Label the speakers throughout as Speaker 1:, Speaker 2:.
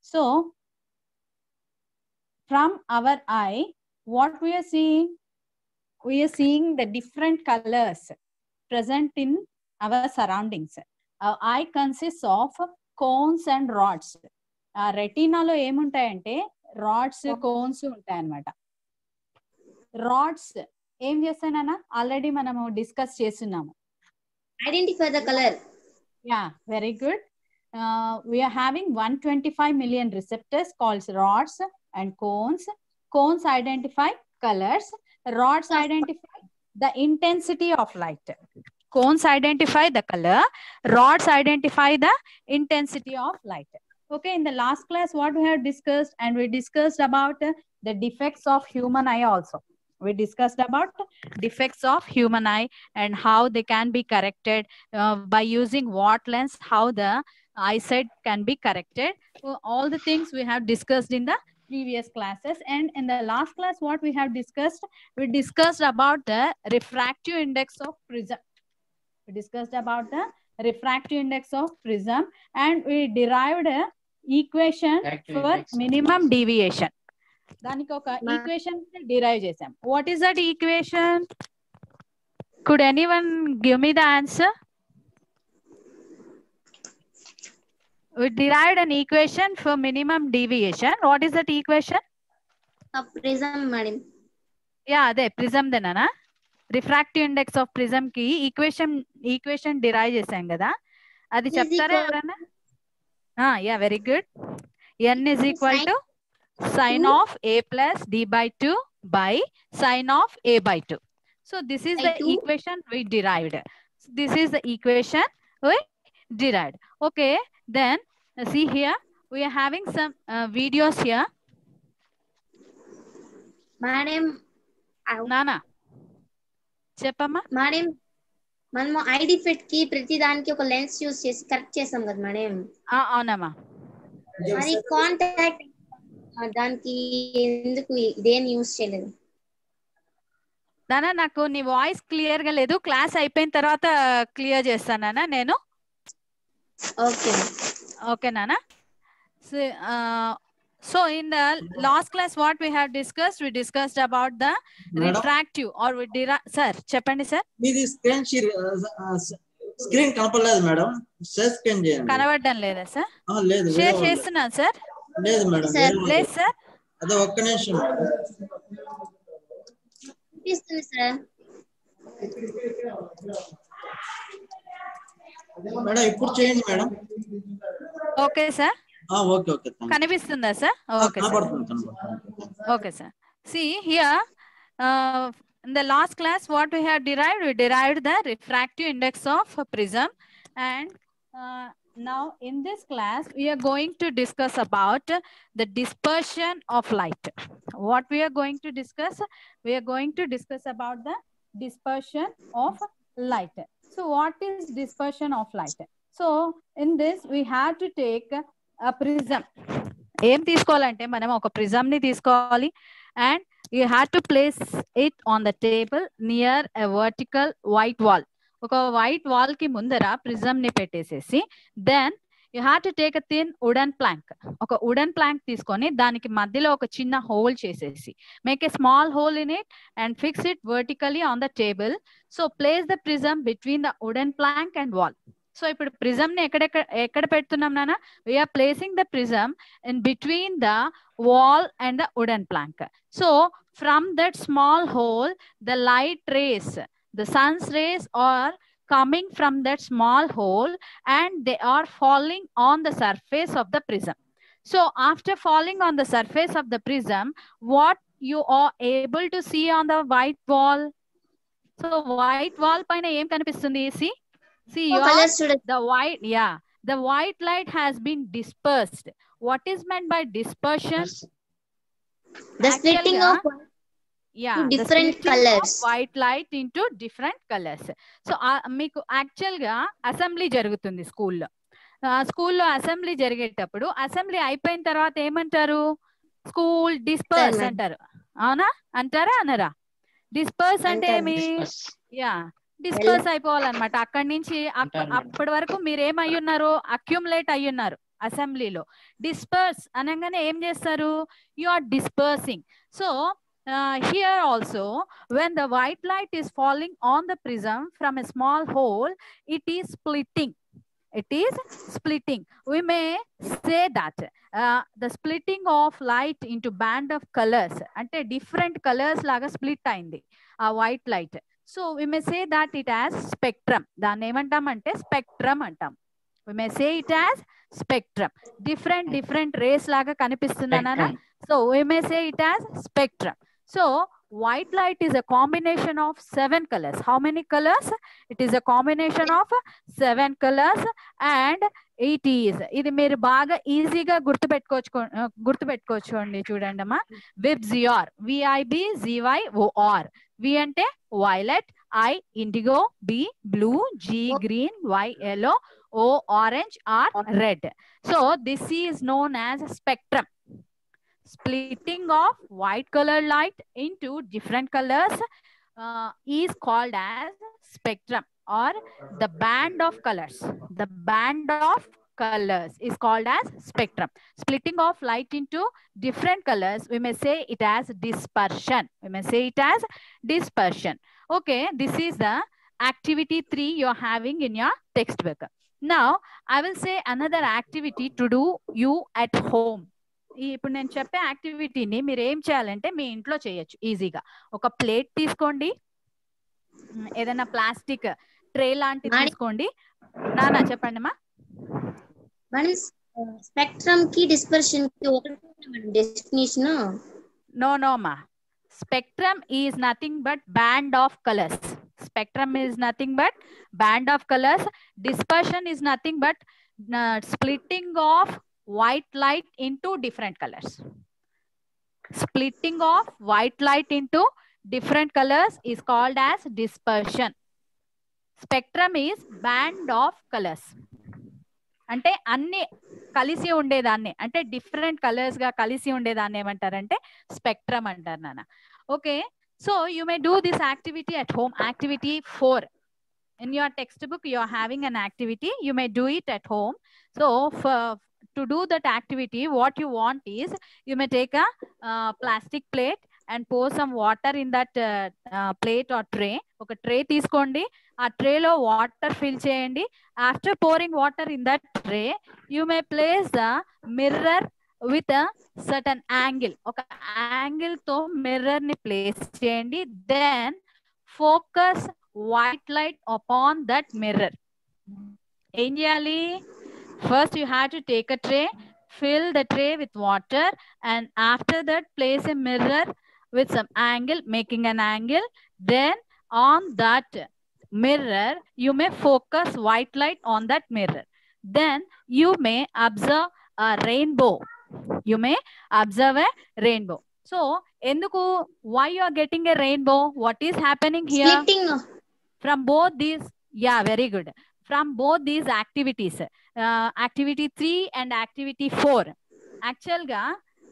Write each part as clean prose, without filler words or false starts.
Speaker 1: So from our eye, what we are seeing? We are seeing the different colors present in our surroundings. Our eye consists of cones and rods. ఆ రెటీనాలో ఏముంటాయంటే rods cones ఉంటాయి అన్నమాట. Rods ఏం చేస్తానన్నా already మనము discuss చేస్తున్నాము.
Speaker 2: Identify the color.
Speaker 1: Yeah, very good. We are having 125 million receptors called rods and cones. Cones identify colors. Rods identify the intensity of light. Cones identify the color. Rods identify the intensity of light. Okay, in the last class, what we have discussed, and we discussed about the defects of human eye also. We discussed about defects of human eye and how they can be corrected by using what lens, how the eyesight can be corrected. All the things we have discussed in the previous classes. And in the last class, what we have discussed, we discussed about the refractive index of prism. We discussed about the refractive index of prism, and we derived a equation for minimum deviation. దానికి ఒక equation derive చేసాం. What is that equation? Could anyone give me the answer? We derived an equation for minimum deviation. What is that equation?
Speaker 2: Prism, madam.
Speaker 1: Yeah, అదే prism దేనా. Refractive index of prism కి equation derive చేసాం కదా, అది చెప్తారా ఎవరన్నా? Yeah, very good. n is equal to sin of a plus d by 2 by sin of a by 2. So this is the equation we derived. This is the equation we derived. Okay, then see here we are having some videos here.
Speaker 2: Madam,
Speaker 1: Nana చెప్పమ్మా.
Speaker 2: Madam, మనము eye defect కి ప్రతి దానికి ఒక lens use చేసి correct చేసాం కదా madam.
Speaker 1: అవునమ్మా.
Speaker 2: మరి కాంటాక్ట్ దానికి ఎందుకు దేని యూస్ చేయలేదు?
Speaker 1: నానా, నాకు నీ వాయిస్ క్లియర్ గా లేదు. క్లాస్ అయిపోయిన తర్వాత క్లియర్ చేస్తానా నేను.
Speaker 2: ఓకే
Speaker 1: ఓకే నానా. So in the last class what we have discussed, we discussed about the refractive or sir చెప్పండి సార్.
Speaker 3: మీది స్క్రీన్ కనపడలేదు మేడం, షేర్ స్క్రీన్ చేయండి.
Speaker 1: కనబడడం లేదా సార్?
Speaker 3: లేదు,
Speaker 1: షేర్ చేస్తున్నాను సార్.
Speaker 3: లేదు మేడం,
Speaker 1: లేదు సార్.
Speaker 3: అదే ఒక్క నిమిషం మేడం.
Speaker 2: చూపిస్తుంది సార్.
Speaker 3: మేడం ఇప్పుడు చేయండి madam.
Speaker 1: Okay sir.
Speaker 3: Okay okay.
Speaker 1: కనిపిస్తుందా sir? Okay okay sir. See here, in the last class what we have derived, we derived the refractive index of a prism, and now in this class we are going to discuss about the dispersion of light. What we are going to discuss? We are going to discuss about the dispersion of light. So what is dispersion of light? So in this we have to take a prism. ఏం తీసుకోవాలంటే మనం ఒక prism ని తీసుకోవాలి, and you have to place it on the table near a vertical white wall. ఒక white wall కి ముందర prism ని పెట్టేసేసి, then you have to take a thin wooden plank. ఒక వుడెన్ ప్లాంక్ తీసుకొని దానికి మధ్యలో ఒక చిన్న హోల్ చేసేసి, make a small hole in it and fix it vertically on the table. So place the prism between the wooden plank and wall. So ఇప్పుడు prism ని ఎక్కడ పెడుతున్నాం నాన్న? we are placing the prism in between the wall and the wooden plank. So from that small hole, the light rays, the sun's rays are coming from that small hole and they are falling on the surface of the prism. So after falling on the surface of the prism, what you are able to see on the white wall? So white wall paina em kanipistundi? See the white, the white light has been dispersed. What is meant by dispersion?
Speaker 2: The splitting of different colors.
Speaker 1: White light into different colors. So మీకు actual గా assembly జరుగుతుంది స్కూల్లో. స్కూల్లో assembly జరిగేటప్పుడు assembly అయిపోయిన తర్వాత ఏమంటారు? School disperse అంటారు. అవునా? అంటారా అనరా? డిస్పర్స్ అంటే ఏమి? డిస్పర్స్ అయిపోవాలన్నమాట. అక్కడి నుంచి అప్పటి వరకు మీరు ఏమయ్యున్నారు? అక్యుములేట్ అయ్యున్నారు. అసెంబ్లీలో. డిస్పర్స్ అనగానే ఏం చేస్తారు? You are dispersing. So here also, when the white light is falling on the prism from a small hole, it is splitting. It is splitting. We may say that the splitting of light into band of colors, ante different colors laga split ayindi a white light. So we may say that it has spectrum. Danni emantam ante spectrum antam. We may say it as spectrum. Different rays laga kanipistunana. So we may say it as spectrum. So white light is a combination of 7 colors. How many colors? It is a combination of 7 colors, and it is, ఇది మీరు బాగా ఈజీగా గుర్తుపెట్టుకోవచ్చండి. చూడండి అమ్మా, VIBZYOR, VIBZYOR. V అంటే violet, I indigo, B blue, G green, Y yellow, O orange, R red. So this is known as spectrum. Splitting of white colored light into different colors is called as spectrum, or the band of colors. The band of colors is called as spectrum. Splitting of light into different colors, we may say it as dispersion. We may say it as dispersion. Okay, this is the activity 3 you're having in your textbook. Now I will say another activity to do you at home. ఇప్పుడు నేను చెప్పే యాక్టివిటీని మీరు ఏం చేయాలంటే మీ ఇంట్లో చేయొచ్చు ఈజీగా. ఒక ప్లేట్ తీసుకోండి, ఏదైనా ప్లాస్టిక్ ట్రే లాంటిది తీసుకోండి. నానా చెప్పండి మా.
Speaker 2: స్పెక్ట్రమ్ కి డిస్పర్షన్ కి ఒకటి డెఫినిషన్.
Speaker 1: నో మా, spectrum is nothing but band of colours. Spectrum is nothing but band of colors. Dispersion is nothing but splitting of white light into different colors. Splitting of white light into different colors is called as dispersion. Spectrum is band of colors. అంటే అన్ని కలిసి ఉండేదాన్ని, అంటే different colours గా కలిసి ఉండేదాన్ని ఏమంటారంటే spectrum అంటారు నాన్న. Okay, so you may do this activity at home. Activity 4 in your textbook, you are having an activity. You may do it at home. So to do that activity, what you want is, you may take a plastic plate and pour some water in that plate or tray. Oka tray తీసుకోండి, ఆ tray లో water fill చేయండి. After pouring water in that tray, you may place the mirror with a certain angle. ఒక angle తో mirror ని place చేయండి. Then focus white light upon that mirror. ఏం చేయాలి? First you have to take a tray, fill the tray with water, and after that place a mirror with some angle, making an angle. Then on that mirror you may focus white light on that mirror. Then you may observe a rainbow. You may observe a rainbow. So enduku, why you are getting a rainbow? What is happening here?
Speaker 2: Splitting
Speaker 1: From both these, yeah, very good. From both these activities, activity 3 and activity 4, actual ga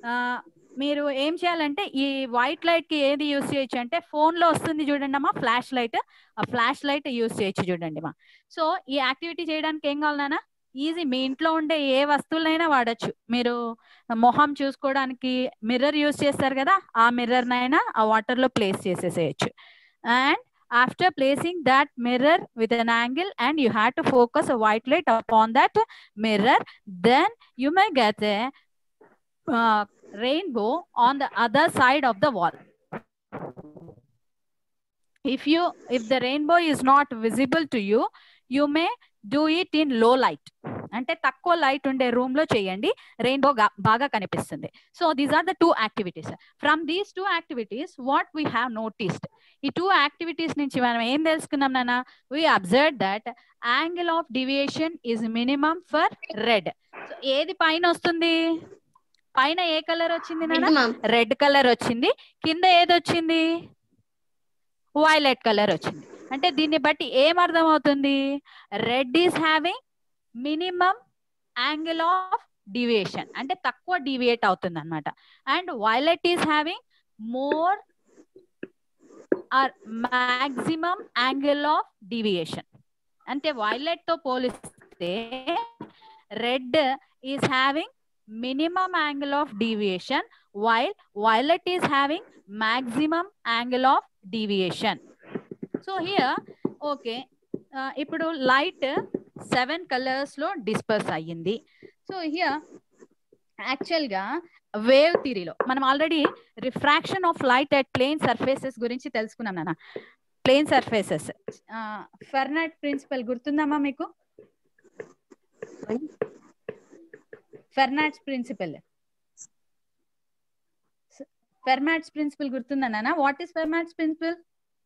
Speaker 1: మీరు ఏం చేయాలంటే ఈ white light కి ఏది use చేయొచ్చు అంటే, phone లో వస్తుంది చూడండి అమ్మా ఫ్లాష్ లైట్, ఆ ఫ్లాష్ లైట్ యూస్ చేయొచ్చు చూడండి మా. సో ఈ యాక్టివిటీ చేయడానికి ఏం కావాలన్నా, ఈజీ, మీ ఇంట్లో ఉండే ఏ వస్తువులైనా వాడచ్చు. మీరు మొహం చూసుకోవడానికి మిర్రర్ యూస్ చేస్తారు కదా, ఆ మిర్రర్ నైనా ఆ వాటర్ లో ప్లేస్ చేసేసేయచ్చు. And after placing that mirror with an angle, and you have to focus a white light upon that mirror, then you may get a rainbow on the other side of the wall. If the rainbow is not visible to you, you may do it in low light. అంటే తక్కువ light ఉండే room లో చేయండి, rainbow బాగా కనిపిస్తుంది. So these are the 2 activities. From these 2 activities what we have noticed, ఈ 2 activities నుంచి మనం ఏం తెలుసుకున్నాం నాన్న? We observe that angle of deviation is minimum for red. So ఏది పైన వస్తుంది? పైన ఏ కలర్ వచ్చింది నాన్న? రెడ్ కలర్ వచ్చింది. కింద ఏది వచ్చింది? వైలెట్ కలర్ వచ్చింది. అంటే దీన్ని బట్టి ఏం అర్థం అవుతుంది? Red is having minimum angle of deviation, అంటే తక్కువ డివియేట్ అవుతుంది అనమాట. And violet is having more or maximum angle of deviation. అంటే వైలెట్ తో పోలిస్తే red is having minimum angle of deviation, while violet is having maximum angle of deviation. So here, okay, ఇప్పుడు light 7 colors లో disperse అయ్యింది. So here actual గా wave థియరీలో మనం already refraction of light at plane surfaces గురించి తెలుసుకున్నాం నాన్న. Plane surfaces Fermat principle గుర్తుందమ్మా మీకు? ఫెర్నాట్స్ ప్రిన్సిపల్ గుర్తుందా నాన్న? What is Fermat's principle?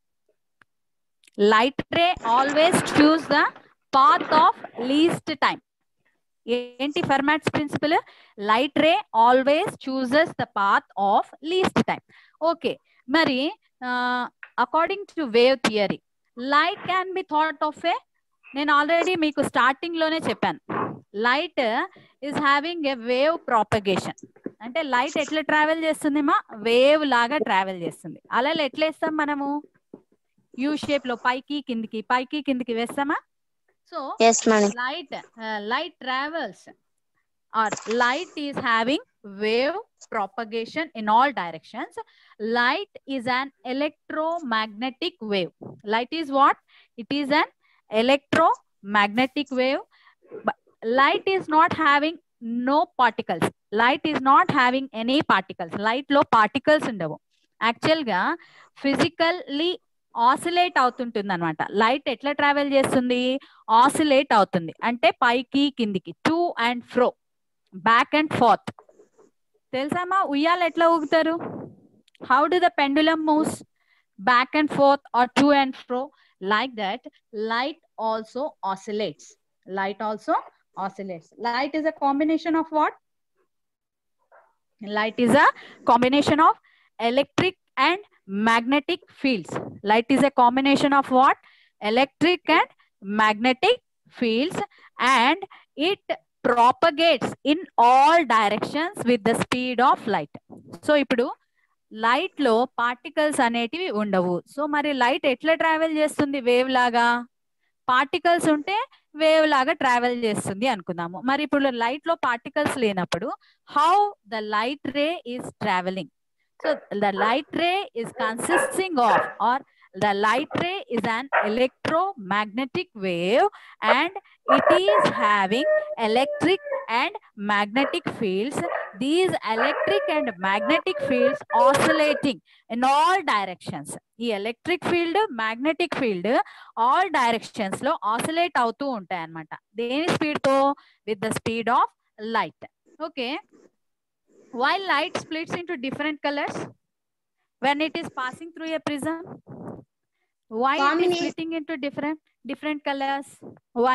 Speaker 1: Light ray always choose the path of least time. ఏంటి Fermat's principle? Light ray always chooses the path of least time. Okay, మరి according to wave theory light can be thought of a, నేను already మీకు starting లోనే చెప్పాను, light is having a wave propagation. అంటే light ఎట్లా travel చేస్తుంది మా? Wave లాగా ట్రావెల్ చేస్తుంది. అలా ఎట్లా వేస్తాం మనము? యూ షేప్ లో పైకి కిందికి వేస్తామా? So light travels, or light is having wave propagation in all directions. Light is an electromagnetic wave. Light is what? It is an electromagnetic wave. But light is not having no particles. Light is not having any particles. Light లో particles ఉండవు. Actual గా physically oscillate అవుతుంటుంది అనమాట. Light ఎట్లా travel చేస్తుంది? Oscillate అవుతుంది. అంటే పైకి కిందికి, to and fro, back and forth. తెలుసామా ఉయ్యాల ఎట్లా ఊగుతారు? How do the pendulum moves? Back and forth or to and fro. Like that light also oscillates. Light also oscillates. Light is a combination of what? Light is a combination of electric and magnetic fields. Light is a combination of what? Electric and magnetic fields, and it propagates in all directions with the speed of light. So ipudu light lo particles అనేటివి ఉండవు. So మరి light ఎట్లా travel చేస్తుంది? Wave లాగా. Particles ఉంటే wave లాగా travel చేస్తుంది అనుకుందాము. మరి ఇప్పుడు లైట్ లో పార్టికల్స్ లేనప్పుడు how the light ray is travelling? So the light ray is consisting of, or the light ray is an electromagnetic wave, and it is having electric and magnetic fields. These electric and magnetic fields oscillating in all directions. ఈ electric field, magnetic field all directions లో ఆసిలేట్ అవుతూ ఉంటాయి అన్నమాట. దేని speed తో? With the speed of light. Okay, while light splits into different colors when it is passing through a prism, why it is splitting into different colors? Why?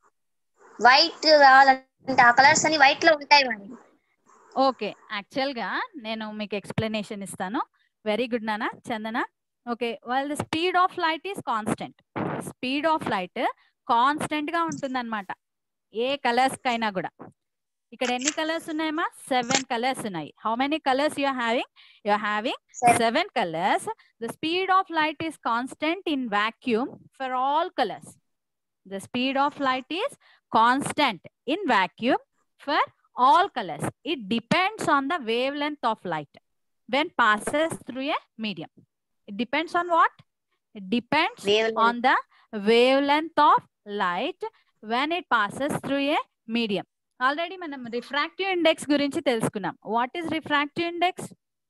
Speaker 2: White రావాలంటే ఆ colours అన్ని వైట్ లో ఉంటాయి మరి.
Speaker 1: Okay, actual గా నేను మీకు explanation ఇస్తాను. వెరీ గుడ్ నానా Chandana. Okay, well the speed of light is constant. Speed of light constant గా ఉంటుంది అనమాట ఏ కలర్స్ కైనా కూడా. ఇక్కడ ఎన్ని కలర్స్ ఉన్నాయమ్మా? 7 కలర్స్ ఉన్నాయి. How many colours you are having? You are having 7 colours. The speed of light is constant in vacuum for all colours. The speed of light is constant in vacuum for all colors. It depends on the wavelength of light when passes through a medium. It depends on what? It depends on the wavelength of light when it passes through a medium. Already మనం refractive index గురించి తెలుసుకున్నాం. What is refractive index?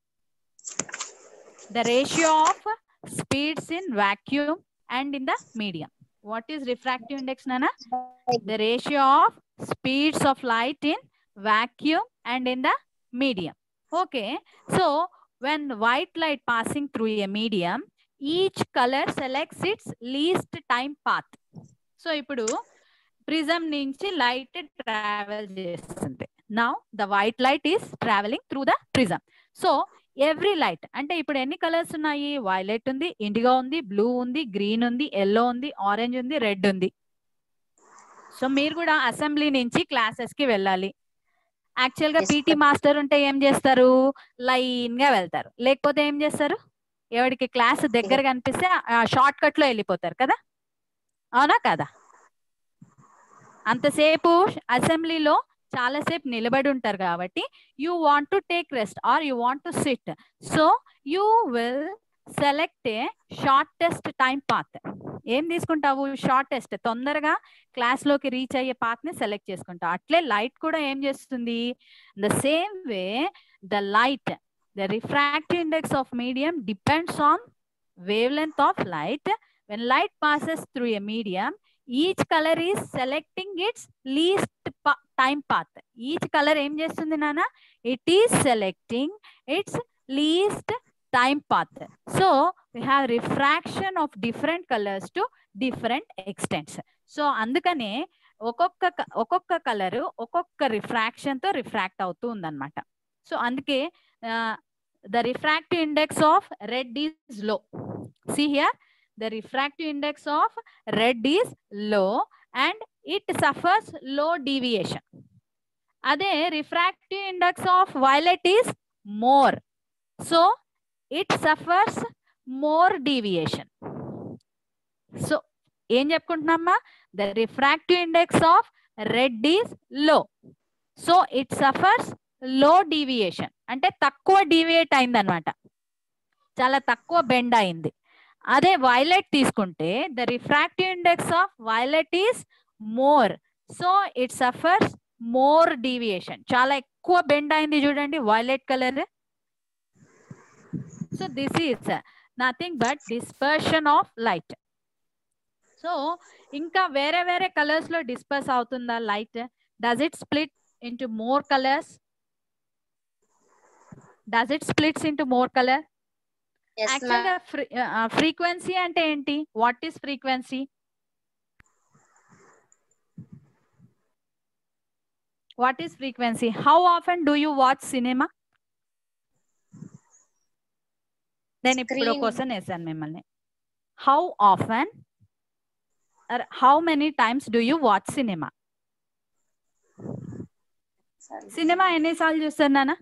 Speaker 1: The ratio of speeds in vacuum and in the medium. What is refractive index, Nana? The ratio of speeds of light in vacuum and in the medium. Okay, so when white light passing through a medium, each color selects its least time path. So ipudu prism nunchi light travel chestundi. Now the white light is traveling through the prism. So every light ante ipudu enni colors unnayi? Violet undi, indigo undi, blue undi, green undi, yellow undi, orange undi, red undi. So meer kuda assembly nunchi classes ki vellali. Actual గా PT master ఉంటే ఏం చేస్తారు? Line గా వెళ్తారు. లేకపోతే ఏం చేస్తారు? ఎవరికి క్లాస్ దగ్గర కనిపిస్తే షార్ట్ కట్ లో వెళ్ళిపోతారు కదా, అవునా కదా? అంతసేపు అసెంబ్లీలో చాలాసేపు నిలబడి ఉంటారు కాబట్టి you want to take rest or you want to sit. So you will select a shortest time path. ఏం తీసుకుంటావు? షార్టెస్ట్, తొందరగా క్లాస్లోకి రీచ్ అయ్యే పాత్ని సెలెక్ట్ చేసుకుంటావు. అట్లే లైట్ కూడా ఏం చేస్తుంది? The same way the light, the refractive index of medium depends on wavelength of light. When light passes through a medium, each color is selecting its least time path. Each color em chestundi nana? It is selecting its least time path. So we have refraction of different colors to different extents. So andukane ఒక్కొక్క colour ఒక్కొక్క refraction తో refract అవుతూ ఉందన్నమాట. So అందుకే the refractive index of red is low. See here, the refractive index of red is low and it suffers low deviation. Ade refractive index of violet is more, so it suffers more deviation. So em cheppuntunnamma, the refractive index of red is low, so it suffers లో deviation. అంటే తక్కువ deviate అయింది అనమాట, చాలా తక్కువ bend అయింది. అదే violet తీసుకుంటే the refractive index of violet is more, so it suffers more deviation. చాలా ఎక్కువ బెండ్ అయింది చూడండి violet colour. So this is nothing but dispersion of light. So ఇంకా వేరే వేరే కలర్స్ లో డిస్పర్స్ అవుతుందా light? Does it split into more colours? Does it splits into more color?
Speaker 2: Yes,
Speaker 1: actually frequency ante enti? What is frequency? What is frequency? How often do you watch cinema? Then ippudu question esanu mimmalni. How often or how many times do you watch cinema? Cinema ఎన్ని సార్లు చూస్తారు నాన్న?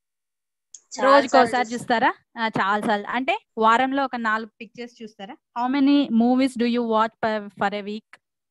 Speaker 1: రోజుకోసారి చూస్తారా? చాలా సార్లు. అంటే వారంలో ఒక 4 పిక్చర్స్ చూస్తారా? How many movies do you watch for a week?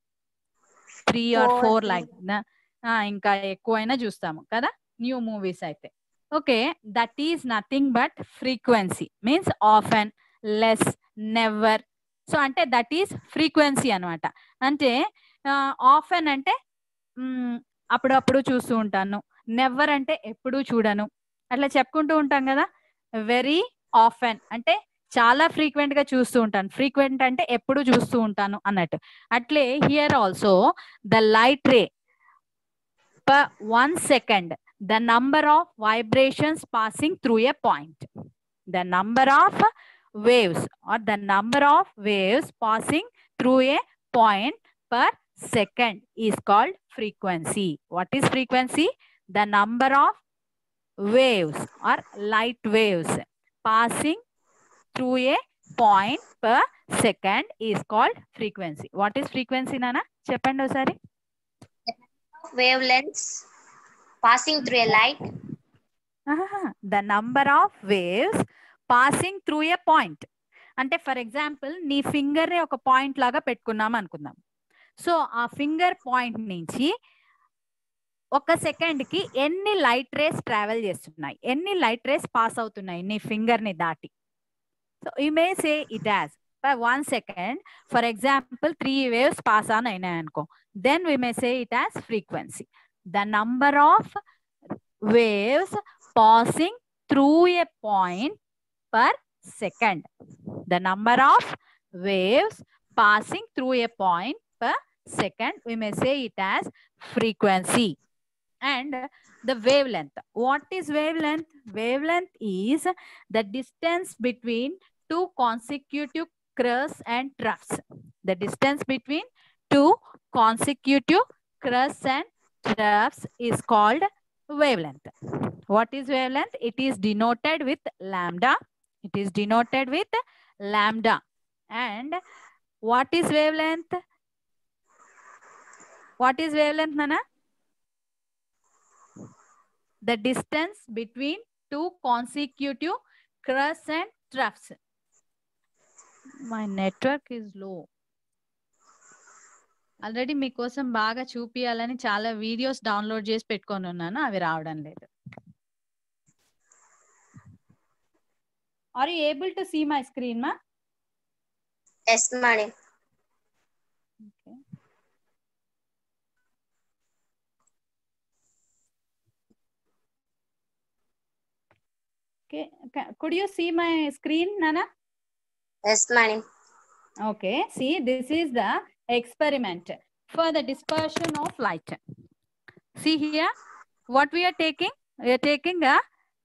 Speaker 1: 3 or 4 like. ఇంకా ఎక్కువైనా చూస్తాము కదా న్యూ మూవీస్ అయితే. Okay, that is nothing but frequency. Means often, less, never. So అంటే దట్ ఈస్ ఫ్రీక్వెన్సీ అనమాట. అంటే ఆఫెన్ అంటే అప్పుడప్పుడు చూస్తూ ఉంటాను, నెవర్ అంటే ఎప్పుడూ చూడను, అట్లా చెప్పుకుంటూ ఉంటాం కదా. వెరీ ఆఫెన్ అంటే చాలా ఫ్రీక్వెంట్ గా చూస్తూ ఉంటాను, ఫ్రీక్వెంట్ అంటే ఎప్పుడు చూస్తూ ఉంటాను అన్నట్టు. అట్లే here also the light ray per 1 second, the number of vibrations passing through a point, the number of waves or the number of waves passing through a point per second is called frequency. What is frequency? The number of waves or light waves passing through a point per second is called frequency. What is frequency nana? Cheppandi osari.
Speaker 2: Wavelengths passing through a light.
Speaker 1: The number of waves passing through a point. అంటే for example నీ finger ని ఒక point లాగా పెట్టుకున్నాం అనుకుందాం. So ఆ finger point నుంచి ఒక సెకండ్ కి ఎన్ని లైట్ రేస్ ట్రావెల్ చేస్తున్నాయి, ఎన్ని లైట్ రేస్ పాస్ అవుతున్నాయి నీ ఫింగర్ ని దాటి. So you may say it as by 1 second, for example 3 waves pass on అయినాయి అనుకో, then we may say it as frequency. The number of waves passing through a point per second. The number of waves passing through a point per second, we may say it as frequency. And the wavelength. What is wavelength? Wavelength is the distance between 2 consecutive crusts and troughs. The distance between 2 consecutive crusts and troughs is called wavelength. What is wavelength? It is denoted with lambda. It is denoted with lambda. And what is wavelength? What is wavelength, Nana? The distance between 2 consecutive crusts and troughs. My network is low. Already మీకోసం బాగా చూపియాలని చాలా videos download చేసి పెట్టుకొని ఉన్నాను, అవి రావడం లేదు. Are you able to see my screen మా?
Speaker 2: Yes madam.
Speaker 1: Okay, could you see my screen, Nana?
Speaker 2: Yes, madam.
Speaker 1: Okay, see, this is the experiment for the dispersion of light. See here, what we are taking? We are taking a,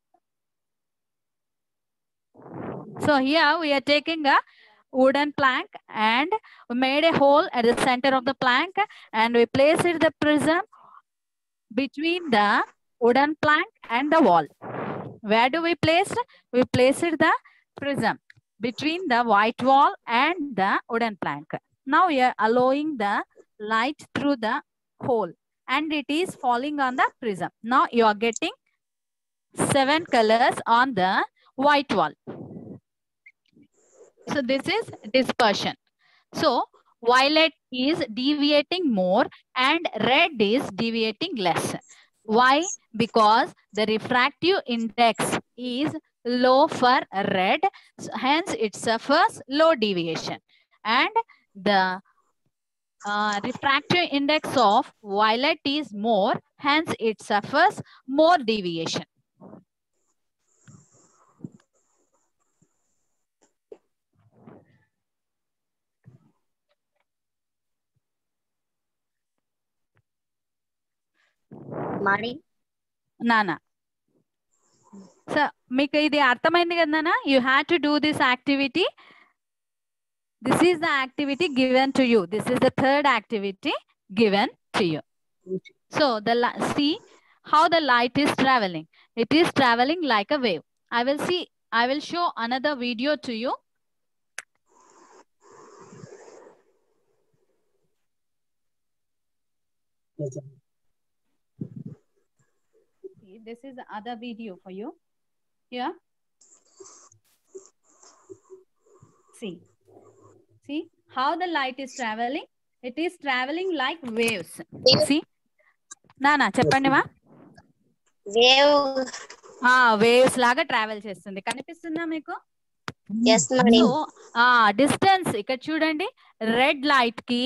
Speaker 1: so here we are taking a wooden plank and we made a hole at the center of the plank and we placed the prism between the wooden plank and the wall. Where do we place? We placed the prism between the white wall and the wooden plank. Now we are allowing the light through the hole and it is falling on the prism. Now you are getting 7 colors on the white wall. So this is dispersion. So violet is deviating more and red is deviating less. Why? Because the refractive index is low for red, hence it suffers low deviation. And the refractive index of violet is more, hence it suffers more deviation.
Speaker 2: Mari.
Speaker 1: Nana. So, మీకు ఇది అర్థమైంది కదా నాన్న? You had to do this activity. This is the activity given to you. This is the third activity given to you. So, see how the light is traveling. It is traveling like a wave. I will show another video to you. This is the other video for you. Here. See how the light is traveling. It is traveling like waves. See? Nana, చెప్పండి మా. Waves లాగా travel చేస్తుంది. కనిపిస్తుందా మీకు?
Speaker 2: Yes, madam.
Speaker 1: So, distance ఇక్కడ చూడండి, red light కి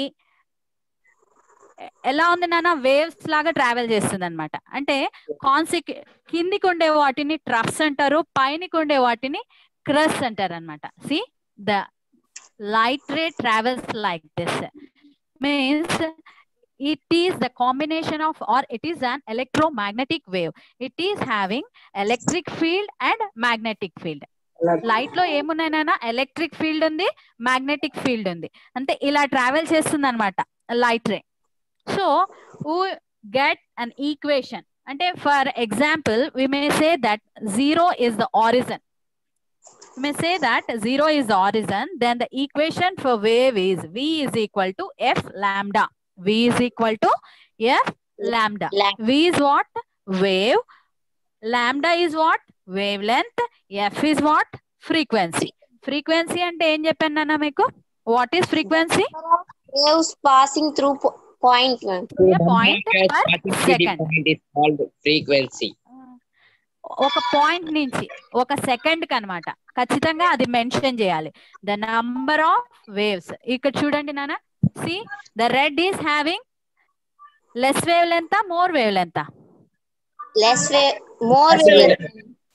Speaker 1: ఎలా ఉంది నాన్న, వేవ్స్ లాగా ట్రావెల్ చేస్తుంది అనమాట. అంటే కిందికి ఉండే వాటిని ట్రఫ్స్ అంటారు, పైనకి ఉండే వాటిని క్రస్ అంటారు అనమాట. See the light ray travels like this, means it is the combination of, or it is an electromagnetic wave. It is having electric field and magnetic field. Light లో ఏమున్నాయినా ఎలక్ట్రిక్ ఫీల్డ్ ఉంది, magnetic field ఉంది. అంటే ఇలా travel చేస్తుంది అనమాట light ray. So we get an equation. అంటే for example we may say that 0 is the origin. We may say that 0 is the origin. Then the equation for wave is V is equal to F lambda. V is equal to F lambda. V is what? Wave. Lambda is what? Wavelength. F is what? Frequency. Frequency ante em cheppanu nana meeku? What is frequency?
Speaker 2: Waves passing through point.
Speaker 1: A point per second.
Speaker 4: Point is called frequency.
Speaker 1: ఒక point నుంచి ఒక second కి అనమాట, ఖచ్చితంగా అది mention చేయాలి. The number of waves. ఇక్కడ చూడండి నాన్న, see the red is having less wavelength, more wavelength?
Speaker 2: Less wave, more wavelength.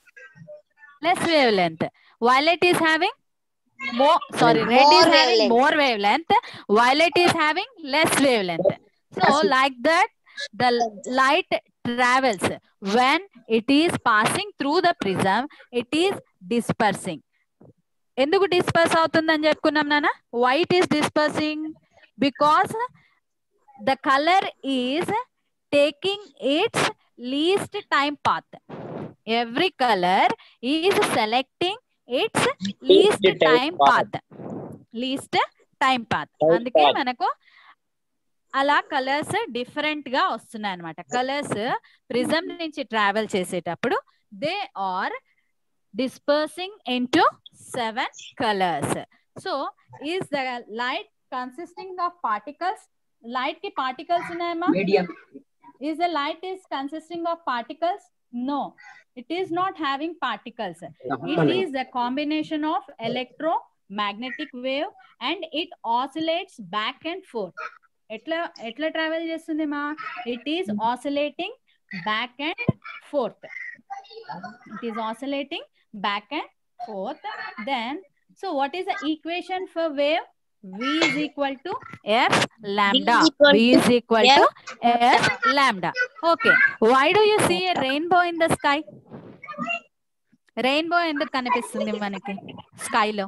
Speaker 1: Less wavelength. Violet is having more, sorry, red
Speaker 2: More
Speaker 1: is having
Speaker 2: wavelength.
Speaker 1: more wavelength, violet is having less wavelength. So like that the light travels. When it is passing through the prism, it is dispersing. ఎందుకు disperse అవుతుందని చెప్పుకున్నాం నాన్న? Why it is dispersing? Because the color is taking its least time path. Every color is selecting its least time path. Least time path. అందుకే మనకు అలా colours different గా వస్తున్నాయి అనమాట. కలర్స్ ప్రిజం నుంచి ట్రావెల్ చేసేటప్పుడు they are dispersing into 7 colors. So is the light consisting of particles? light ki particles ఉన్నాయమ్మా?
Speaker 4: medium.
Speaker 1: Is the light is consisting of particles? No, it is not having particles. It is a combination of electromagnetic wave and it oscillates back and forth. ఎట్లా travel చేస్తుంది మా? It is oscillating back and forth. It is oscillating back and forth. Then, so what is the equation for wave? V is equal to F lambda. V is equal to F lambda. Okay. Why do you see a rainbow in the sky? Rainbow ఎందుకు కనిపిస్తుంది మనకి sky లో?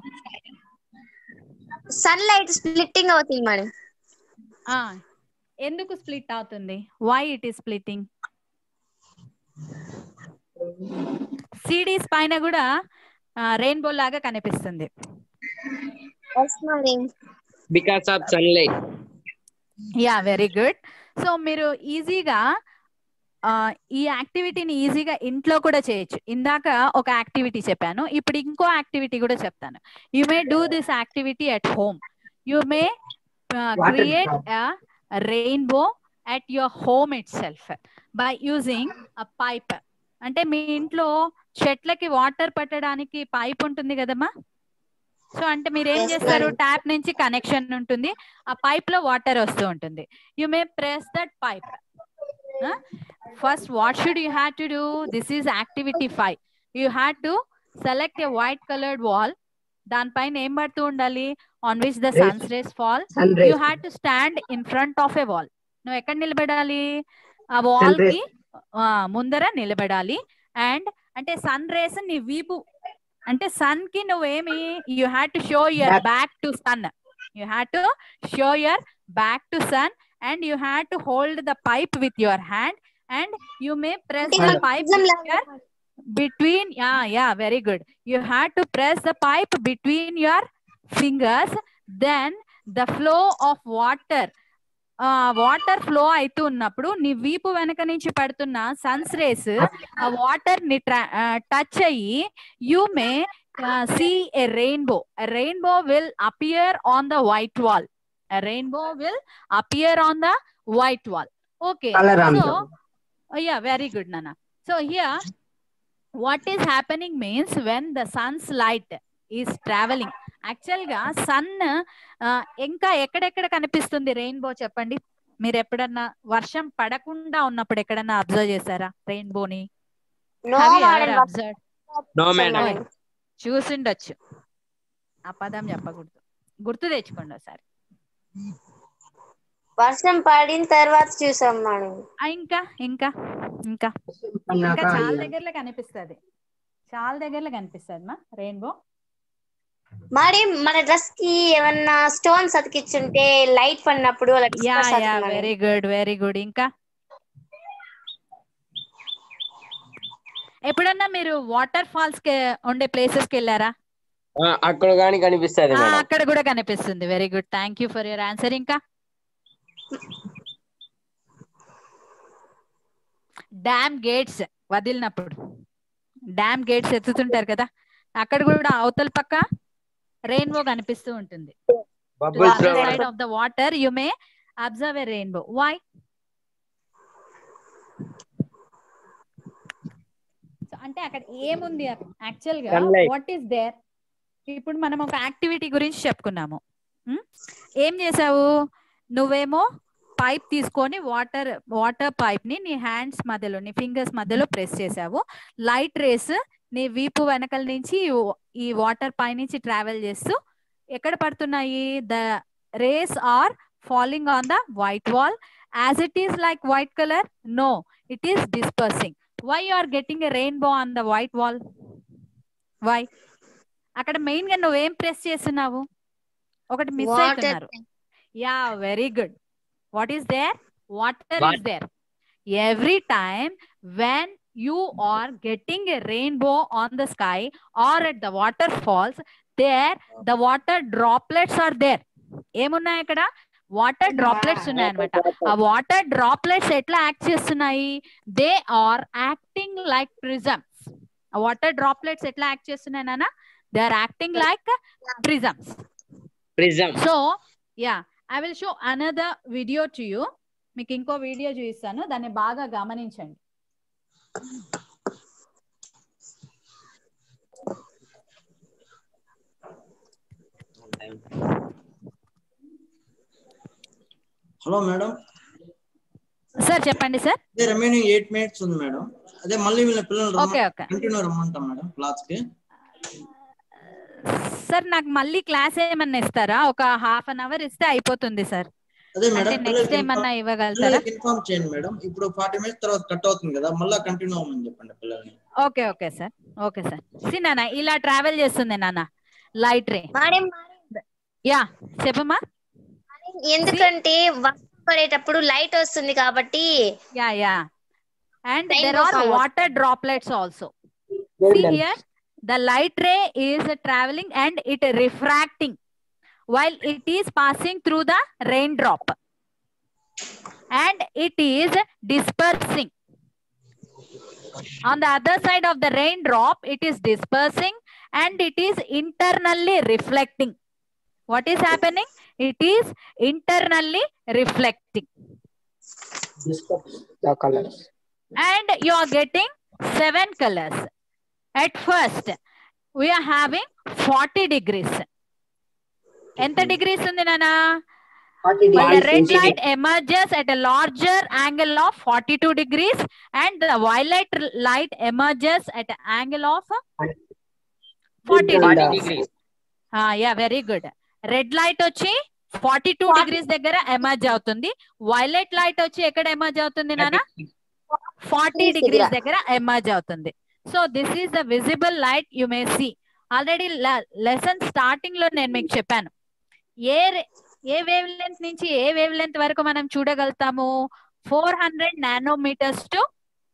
Speaker 2: Sunlight splitting అవుతుంది మేడం.
Speaker 1: ఎందుకు split అవుతుంది? Why it is splitting? CDs పైన కూడా రెయిన్బో లాగా కనిపిస్తుంది.
Speaker 4: Because of sunlight.
Speaker 1: Yeah, very good. So మీరు ఈజీగా ఈ యాక్టివిటీని ఈజీగా ఇంట్లో కూడా చేయొచ్చు. ఇందాక ఒక యాక్టివిటీ చెప్పాను, ఇప్పుడు ఇంకో యాక్టివిటీ కూడా చెప్తాను. You may do this activity at home. You may create a rainbow at your home itself by using a pipe. అంటే మీ ఇంట్లో చెట్లకి వాటర్ పట్టడానికి పైప్ ఉంటుంది కదమ్మా. సో అంటే మీరు ఏం చేస్తారు, ట్యాప్ నుంచి కనెక్షన్ ఉంటుంది, ఆ పైప్ లో వాటర్ వస్తూ ఉంటుంది. You may press that pipe. First what should you have to do? This is activity 5. You have to select a white coloured wall. దానిపైన ఏం పడుతూ ఉండాలి? On which the sun's rays fall. You have to stand in front of a wall. నువ్వు ఎక్కడ నిలబడాలి? ఆ wall కి ముందర నిలబడాలి. అండ్ అంటే సన్ రేస్ నీ వీపు, అంటే సన్ కి నువ్వేమి, you have to show your back to sun. You have to show your back to sun and you have to hold the pipe with your hand and you may press the pipe between very good. You have to press the pipe between your fingers. Then the flow of water, water flow అవుతూ ఉన్నప్పుడు నీ వీపు వెనక నుంచి పడుతున్న sun's rays ఆ water ని touch అయ్యి you may see a rainbow. Rainbow will appear on the white wall. Rainbow will appear on the white wall. Okay, so yeah, very good Nana. So here what is happening means when the sun's light is traveling, actual గా sun ఇంకా ఎక్కడెక్కడ కనిపిస్తుంది rainbow చెప్పండి. మీరు ఎప్పుడన్నా వర్షం పడకుండా ఉన్నప్పుడు ఎక్కడన్నా అబ్జర్వ్ చేశారా రెయిన్బోని? చూసిండొచ్చు, ఆ పదం చెప్పకూడదు, గుర్తు తెచ్చుకోండి ఒకసారి.
Speaker 2: వర్షం పడిన తర్వాత చూసాం మేడం.
Speaker 1: ఇంకా ఇంకా ఇంకా ఇంకా చాలా దగ్గరలో కనిపిస్తుంది, చాలా దగ్గరలో కనిపిస్తుంది మా రెయిన్బో.
Speaker 2: మరి మన డ్రెస్ కి ఏమన్నా స్టోన్స్ అతికించుంటే లైట్ పడినప్పుడు
Speaker 1: వెరీ గుడ్, వెరీ గుడ్. ఇంకా ఎప్పుడన్నా మీరు వాటర్ ఫాల్స్ కి ఉండే ప్లేసెస్ కి వెళ్ళారా?
Speaker 4: అక్కడ గాని కనిపిస్తుంది,
Speaker 1: అక్కడ కూడా కనిపిస్తుంది. Very good, thank you for your answer. ఇంకా డ్యామ్ గేట్స్ వదిలినప్పుడు, డ్యామ్ గేట్స్ ఎత్తుతుంటారు కదా, అక్కడ కూడా అవతల పక్క రెయిన్బో కనిపిస్తూ ఉంటుంది. Side of the water you may observe a rainbow. Why? అంటే అక్కడ ఏముంది యాక్చువల్ గా, వాట్ ఈస్ దేర్? ఇప్పుడు మనం ఒక యాక్టివిటీ గురించి చెప్పుకున్నాము. ఏం చేసావు నువ్వేమో? పైప్ తీసుకొని వాటర్ పైప్ ని నీ హ్యాండ్స్ మధ్యలో, నీ ఫింగర్స్ మధ్యలో ప్రెస్ చేసావు. లైట్ రేస్ నీ వీపు వెనకల నుంచి ఈ వాటర్ పై నుంచి ట్రావెల్ చేస్తూ ఎక్కడ పడుతున్నాయి? The rays are falling on the white wall. As it is like white colour? No, it is dispersing. Why you are getting a rainbow on the white wall? Why? అక్కడ main గా నువ్వేం press చేస్తున్నావు? ఒకటి miss అవుతున్నారు. Yeah, very good. What is there? Water is there. Every time when you are getting a rainbow on the sky or at the waterfalls, there the water droplets are there. ఏమున్నాయి అక్కడ? Water droplets ఉన్నాయి అన్నమాట. ఆ water droplets ఎట్లా act చేస్తున్నాయి? They are acting like prisms. ఆ water droplets ఎట్లా act చేస్తున్నాయి నాన్న? They are acting like prisms. So yeah, I will show another video to you. మీకు ఇంకో వీడియో చూపిస్తాను, దాన్ని బాగా గమనించండి.
Speaker 3: Hello madam.
Speaker 1: సార్ చెప్పండి సార్.
Speaker 3: అదే రిమైనింగ్ 8 minutes ఉంది మేడం. అదే మళ్ళీ వీళ్ళ పిల్లలు
Speaker 1: ఓకే ఓకే
Speaker 3: కంటిన్యూ రమ్మంటాం మేడం క్లాస్ కి.
Speaker 1: సార్ నాకు మళ్ళీ క్లాస్ ఏమన్నా ఇస్తారా? ఒక హాఫ్ అన్ అవర్ ఇస్తే అయిపోతుంది సార్.
Speaker 3: అదే మేడం
Speaker 1: నెక్స్ట్ ఏమన్నా ఇవ్వగలుగుతారా?
Speaker 3: ఇన్ఫార్మ్ చేయండి మేడం. ఇప్పుడు 40 minutes తర్వాత కట్ అవుతుంది కదా, మళ్ళీ కంటిన్యూ అవ్వమని చెప్పండి పిల్లల్ని.
Speaker 1: Okay okay sir. Okay sir. See నాన్న ఇలా ట్రావెల్ చేస్తుంది నాన్న లైట్ రే. యా చెప్పమ్మా.
Speaker 2: ఎందుకంటే వర్షం పడేటప్పుడు లైట్ వస్తుంది కాబట్టి.
Speaker 1: Yeah yeah and there are water droplets also. See here, the light ray is traveling and it refracting while it is passing through the raindrop, and it is dispersing. On the other side of the raindrop, it is dispersing and it is internally reflecting. What is happening? It is internally reflecting.
Speaker 4: Disperse the colors.
Speaker 1: And you are getting 7 colors. At first, we are having 40 degrees. Enta degrees undi nana?
Speaker 4: 40
Speaker 1: But the red
Speaker 4: degrees.
Speaker 1: light emerges at a larger angle of 42 degrees and the violet light emerges at an angle of 40 degrees. Yeah, very good. Red light వచ్చి 42 degrees దగ్గర emerge అవుతుంది. Violet light వచ్చి ఎక్కడ emerge అవుతుంది నాన్న? 40 degrees దగ్గర emerge అవుతుంది. So this is the visible light you may see. Already lesson starting లో నేను మీకు చెప్పాను, ఏ వేవ్ లెంత్ నుంచి ఏ వేవ్ లెంత్ వరకు మనం చూడగలుగుతాము. 400 నానోమీటర్స్ టు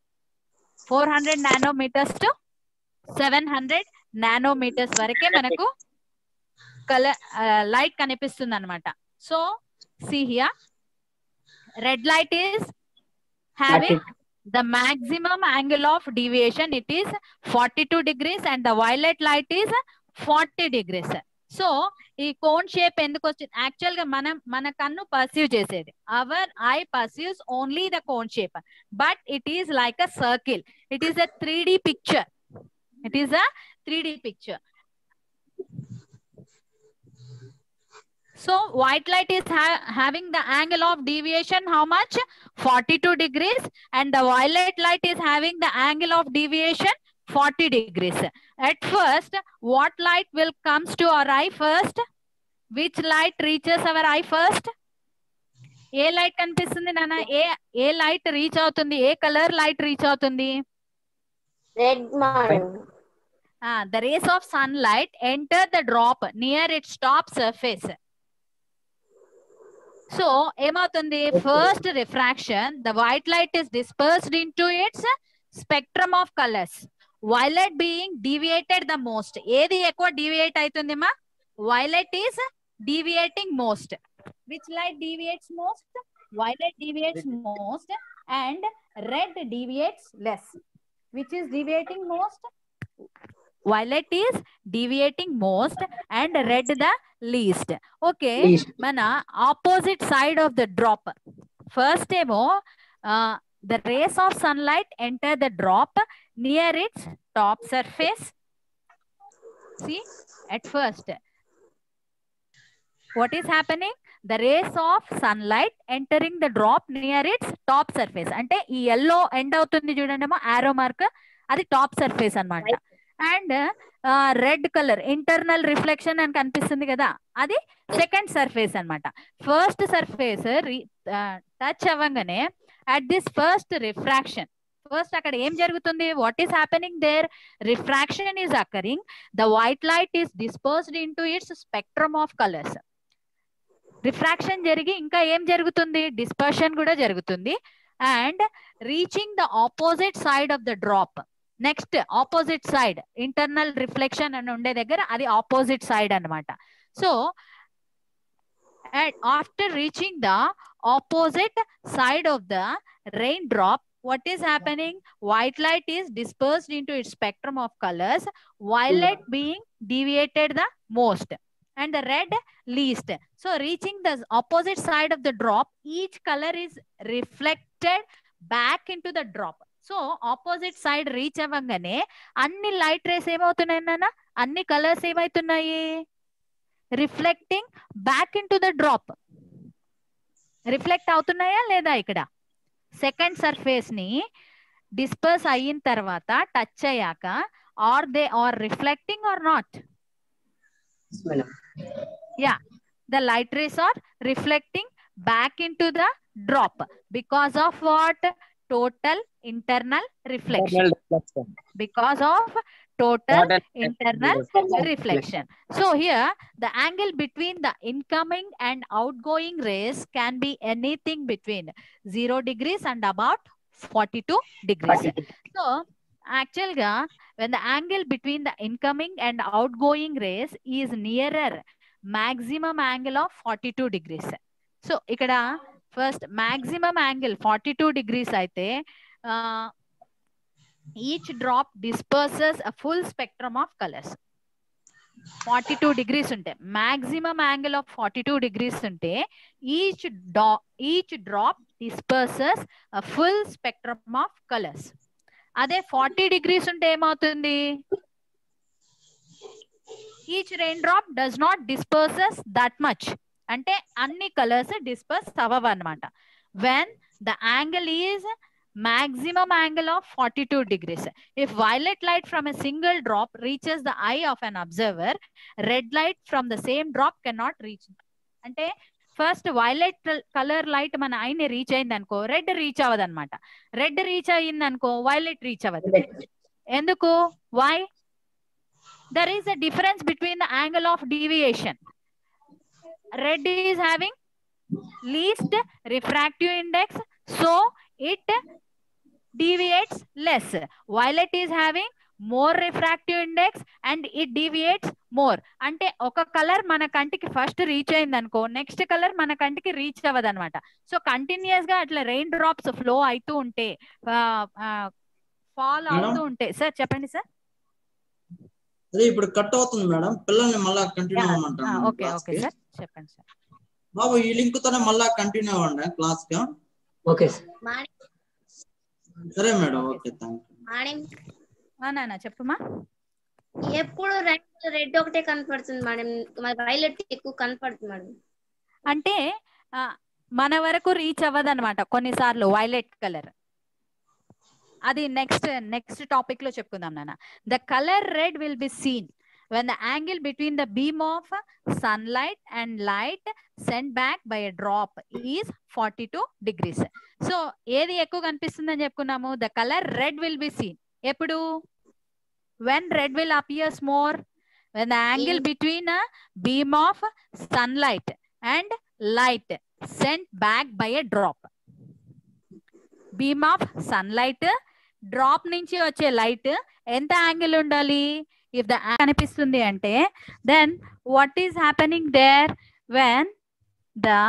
Speaker 1: 700 నానోమీటర్స్ వరకే మనకు కలర్ లైట్ కనిపిస్తుంది అనమాట. So see here, red light is having the maximum angle of deviation, it is 42 degrees and the violet light is 40 degrees. So ఈ cone shape ఎందుకు వచ్చింది? యాక్చువల్ గా మన కన్ను పర్సీవ్ చేసేది, our eye perceives only the cone shape, but it is like a circle. It is a 3D picture. It is a 3D picture. So white light is having the angle of deviation how much? 42 degrees and the violet light is having the angle of deviation 40 degrees. At first, what light will comes to our eye first? Which light reaches our eye first? ఏ light కనిపిస్తుంది నాన్న? ఏ light reach అవుతుంది? ఏ colour light reach అవుతుంది?
Speaker 2: Red madam.
Speaker 1: The rays of sunlight enter the drop near its top surface. So, ఏమవుతుంది? First refraction, the white light is dispersed into its spectrum of colors. Violet being deviated the most. ఏది ఎక్కువ deviate అవుతుంది మా? Violet is deviating most. Which light deviates most? Violet deviates most and red deviates less. Which is deviating most? Violet is deviating most and red the least. Okay, mana opposite side of the drop. First emo the rays of sunlight enter the drop near its top surface. See, at first what is happening? The rays of sunlight entering the drop near its top surface. Ante ee yellow end avutundi chudandemo arrow mark, adi top surface anamata. And red colour internal reflection అని కనిపిస్తుంది కదా, అది second surface అన్నమాట. First surface touch అవ్వగానే at this first refraction, first అక్కడ ఏం జరుగుతుంది? What is happening there? Refraction is occurring. The white light is dispersed into its spectrum of colours. Refraction జరిగి ఇంకా ఏం జరుగుతుంది? డిస్పర్షన్ కూడా జరుగుతుంది. And reaching the opposite side of the drop. Next opposite side, internal reflection అని ఉండే దగ్గర అది ఆపోజిట్ సైడ్ అన్నమాట. So after reaching the opposite side of the raindrop, what is happening? White light is dispersed into its spectrum of colors, violet being deviated the most. and the red least. So reaching the opposite side of the drop, each color is reflected back into the drop. సో opposite side reach అవ్వగానే అన్ని light rays ఏమవుతున్నాయి నాన్న, అన్ని colours ఏమవుతున్నాయి, reflecting back into the drop. Reflect అవుతున్నాయా లేదా? ఇక్కడ సెకండ్ సర్ఫేస్ ని డిస్పర్స్ అయిన తర్వాత టచ్ అయ్యాక are they are reflecting or not? Yeah, the light rays are reflecting back into the drop because of what? Total internal reflection. Because of total internal reflection. So here the angle between the incoming and outgoing rays can be anything between 0 degrees and about 42 degrees. So actually when the angle between the incoming and outgoing rays is nearer maximum angle of 42 degrees. So ikkada first maximum angle 42 degrees aithe each drop disperses a full spectrum of colors. 42 degrees unte maximum angle of 42 degrees unte each drop disperses a full spectrum of colors. అదే 40 degrees ఉంటే ఏమవుతుంది? Each raindrop does not disperses that much, అంటే అన్ని colours disperse అవ్వవు అనమాట. When the angle is maximum angle of 42 degrees. If violet light from a single drop reaches the eye of an observer, red light from the same drop cannot reach. అంటే first violet colour light మన ఐని reach అయింది అనుకో, red reach అవ్వదు అనమాట. Red reach అయ్యింది అనుకో, violet reach అవ్వదు. ఎందుకు? Why? There is a difference between the angle of deviation. Red is having least refractive index, so it deviates less. Violet is having more refractive index and it deviates more. అంటే ఒక colour మన కంటికి first reach అయింది అనుకో, next colour మన కంటికి reach అవ్వదు అనమాట. సో కంటిన్యూస్ గా అట్లా రెయిన్ డ్రాప్స్ ఫ్లో అవుతూ ఉంటే, ఫాల్ అవుతూ ఉంటే. సార్ చెప్పండి సార్.
Speaker 3: అదే ఇప్పుడు కట్ అవుతుంది మేడం, పిల్లల్ని మళ్ళా కంటిన్యూ అవ్వమంటాను.
Speaker 1: ఓకే ఓకే సార్ చెప్పండి సార్.
Speaker 3: బాబు ఈ లింక్ తోనే మళ్ళా కంటిన్యూ అవ్వండి క్లాస్ గా.
Speaker 4: ఓకే
Speaker 3: సరే మేడం, ఓకే థ్యాంక్ యూ.
Speaker 1: నాన్న చెప్పమ్మా.
Speaker 2: ఎప్పుడు రెడ్ ఒకటే కనపడుతుంది మేడం, వైలెట్ ఎక్కువ కనపడుతుంది మేడం.
Speaker 1: అంటే మన వరకు రీచ్ అవ్వదు అనమాట కొన్నిసార్లు వైలెట్ కలర్. అది నెక్స్ట్ టాపిక్ లో చెప్పుకుందాం నాన్న. The colour red will be seen when the angle between the beam of sunlight and light sent back by a drop is 42 degrees. So ఏది ఎక్కువ కనిపిస్తుందని చెప్పుకున్నాము? the color red will be seen. ఎప్పుడు? when red will appears more? when the angle between a beam of sunlight and light sent back by a drop. beam of sunlight, drop నుంచి వచ్చే light ఎంత angle ఉండాలి? if the కనిపిస్తుంది అంటే then what is happening there? when the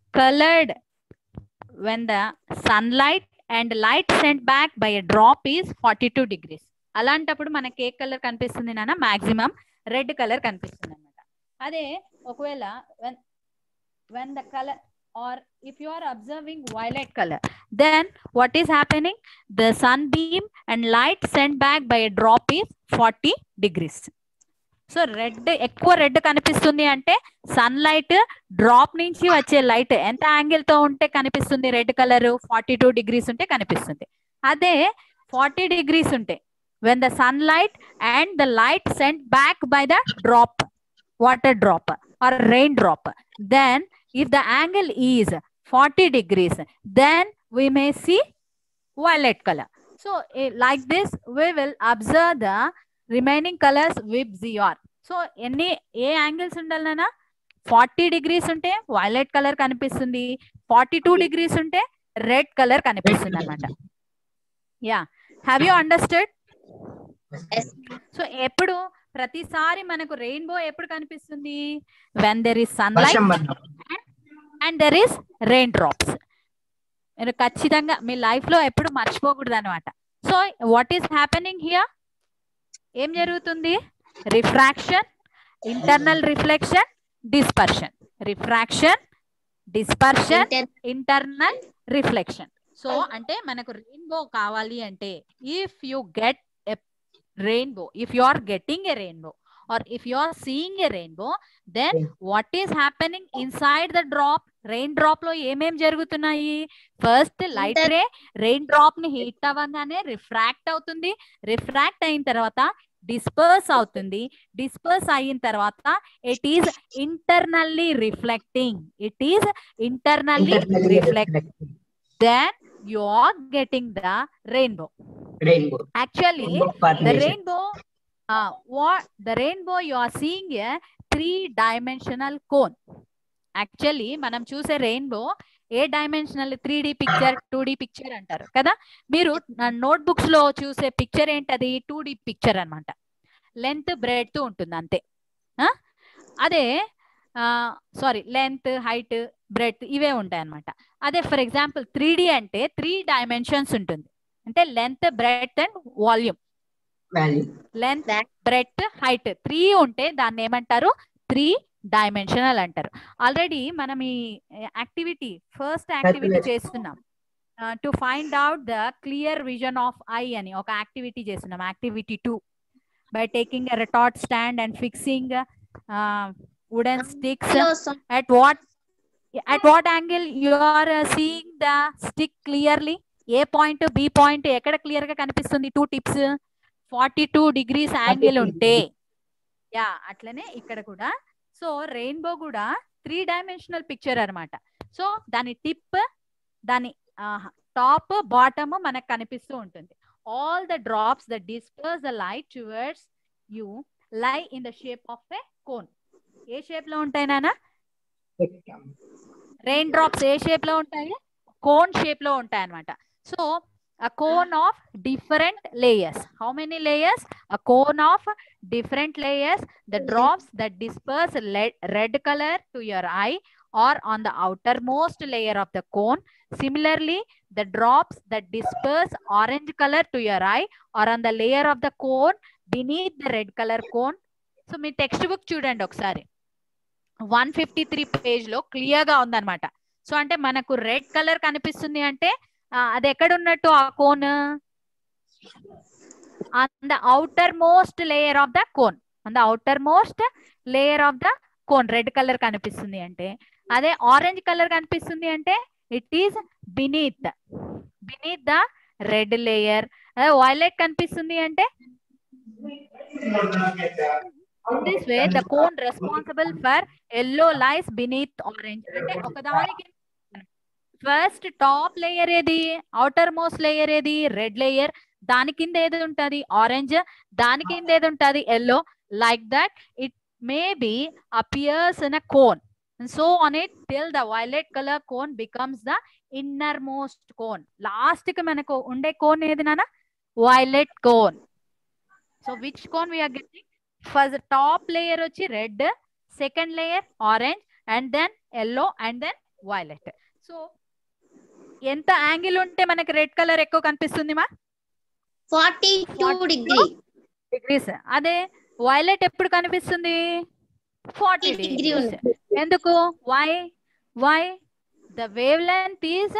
Speaker 1: sunlight and light sent back by a drop is 42 degrees. అలాంటప్పుడు మనకి ఏ colour కనిపిస్తుంది నాన్న? మాక్సిమం రెడ్ కలర్ కనిపిస్తుంది అన్నమాట. అదే ఒకవేళ when the color, or if you are observing violet color, then what is happening? The sunbeam and light sent back by a drop is 40 degrees. So red ఎక్కువ red కనిపిస్తుంది అంటే sunlight drop నుంచి వచ్చే light ఎంత angle తో ఉంటే కనిపిస్తుంది? Red colour 42 degrees ఉంటే కనిపిస్తుంది. అదే 40 degrees ఉంటే when the sunlight and the light sent back by the drop, water drop or rain drop, then if the angle is 40 degrees, then we may see violet color. So like this we will observe the remaining colors with ZR. So ఏ angles ఉండాలన్నా 40 degrees ఉంటే violet colour కనిపిస్తుంది, 42 degrees ఉంటే red colour కనిపిస్తుంది అన్నమాట. Yeah, have you understood? So ఎప్పుడు ప్రతిసారి మనకు రెయిన్బో ఎప్పుడు కనిపిస్తుంది? When there is sunlight and there is raindrop. మీరు ఖచ్చితంగా మీ లైఫ్ లో ఎప్పుడు మర్చిపోకూడదు అనమాట. So what is happening here? ఏం జరుగుతుంది? Refraction, internal reflection dispersion. Refraction, dispersion, internal reflection. So ante manaku rainbow kavali ante, if you get a rainbow, if you are getting a rainbow or if you are seeing a rainbow, then what is happening inside the drop? Raindrop lo ఏమేం జరుగుతున్నాయి? First light ray raindrop ని hit అవ్వగానే refract అవుతుంది. Refract అయిన తర్వాత disperse అవుతుంది. Disperse అయిన తర్వాత it is internally reflecting. It is internally reflecting. Then you are getting the rainbow. Actually the rainbow you are seeing a 3-dimensional cone. Actually మనం చూసే రెయిన్బో ఏ dimensional 3D picture 2D picture అంటారు కదా. మీరు note books లో చూసే picture ఏంటది? 2D picture అన్నమాట. లెంత్ బ్రెడ్త్ ఉంటుంది అంతే. అదే సారీ లెంత్ హైట్ బ్రెడ్త్ ఇవే ఉంటాయి అన్నమాట. అదే ఫర్ ఎగ్జాంపుల్ 3D అంటే 3 డైమెన్షన్స్ ఉంటుంది. అంటే length breadth and volume. Length breadth height 3 ఉంటే దాన్ని ఏమంటారు? 3 డైమెన్షనల్ అంటారు. ఆల్రెడీ మనం ఈ యాక్టివిటీ ఫస్ట్ యాక్టివిటీ చేస్తున్నాం. To find out the clear vision of eye అని ఒక యాక్టివిటీ చేస్తున్నాం. Activity 2 by taking a retort stand and fixing wooden sticks. At what angle you are seeing the stick clearly? A point B point ఎక్కడ clear గా కనిపిస్తుంది? 2 tips 42 degrees angle ఉంటే yeah అట్లనే ఇక్కడ కూడా. సో రెయిన్బో కూడా 3 డైమెన్షనల్ పిక్చర్ అన్నమాట. సో దాని టిప్, దాని టాప్ బాటమ్ మనకు కనిపిస్తూ ఉంటుంది. All the drops that disperse the light towards you lie in the shape of a cone. ఏ షేప్ లో ఉంటాయి నాన్న? రెయిన్ డ్రాప్స్ ఏ షేప్ లో ఉంటాయి? కోన్ షేప్ లో ఉంటాయి అన్నమాట. So a cone of different layers. How many layers? A cone of different layers. The drops that disperse red color to your eye or on the outermost layer of the cone. Similarly, the drops that disperse orange color to your eye or on the layer of the cone beneath the red color cone. So మీ textbook చూడండి ఒకసారి. 153 page లో clear గా ఉందన్నమాట. So అంటే మనకు red colour కనిపిస్తుంది అంటే అది ఎక్కడ ఉన్నట్టు? ఆ cone on the outermost layer of the cone. On the outermost layer of the cone red colour కనిపిస్తుంది అంటే. అదే ఆరెంజ్ కలర్ కనిపిస్తుంది అంటే it is beneath the red layer. అదే వైలెట్ కనిపిస్తుంది అంటే in this way the cone responsible for yellow lies beneath orange. అంటే ఒకదానికి ఫస్ట్ టాప్ లేయర్ ఏది? అవుటర్ మోస్ట్ లేయర్ ఏది? Red layer. దాని కింద ఏది ఉంటది? ఆరెంజ్. దాని కింద ఏది ఉంటది? Yellow. Like that it may be appears in a cone and so on it till the violet color cone becomes the innermost cone. Last కి మనకు ఉండే కోన్ ఏది నాన్న? violet cone. So which cone we are getting? First top layer వచ్చి red, second layer orange and then yellow and then violet. So ఎంత angle ఉంటే మనకి red colour ఎక్కువ కనిపిస్తుంది మా?
Speaker 2: 42
Speaker 1: degrees. అదే వైలెట్ ఎప్పుడు కనిపిస్తుంది? 40 degrees. ఎందుకు? why the wavelength is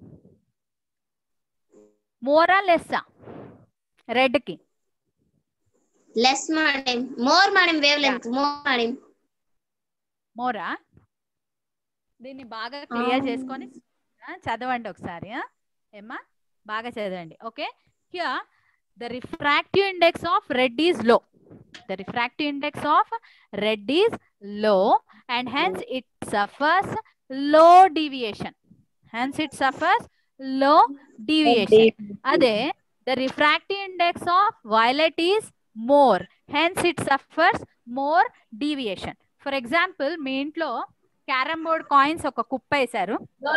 Speaker 1: more or less red కి?
Speaker 2: Less madam. More madam. Wavelength more madam.
Speaker 1: మోరా? దీన్ని బాగా క్లియర్ చేసుకొని చదవండి ఒకసారి. ఏమ్మా బాగా చదవండి. Okay. Here the refractive index of red is low. The refractive index of red is low and hence it suffers low deviation. Hence it suffers low deviation. Ade the refractive index of violet is more. Hence it suffers more deviation. For example, మీ ఇంట్లో carrom board coins ఒక కుప్ప వేశారు.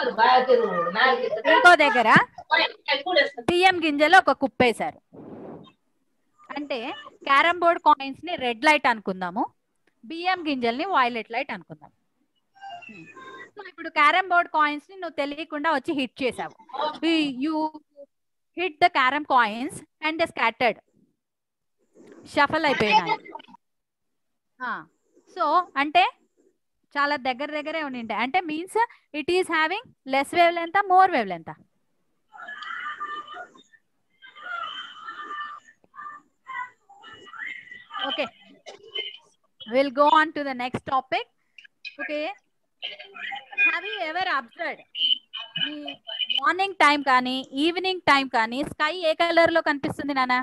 Speaker 1: ఇంకో దగ్గర బియ్యం గింజలు ఒక కుప్ప వేశారు. అంటే క్యారమ్ బోర్డ్ కాయిన్స్ ని రెడ్ లైట్ అనుకుందాము, బియ్యం గింజల్ని వైలెట్ లైట్ అనుకుందాం. సో ఇప్పుడు క్యారమ్ బోర్డ్ కాయిన్స్ ని నువ్వు తెలియకుండా వచ్చి హిట్ చేసావు. You hit the carrom coins and the scattered, shuffle అయిపోయినాయి. సో అంటే చాలా దగ్గరే ఉండింటాయి. అంటే means it is having less wavelength more wavelength? Okay, we'll go on to the next topic. Okay, have you ever observed morning time కానీ evening time కానీ sky ఏ colour లో కనిపిస్తుంది నాన్న?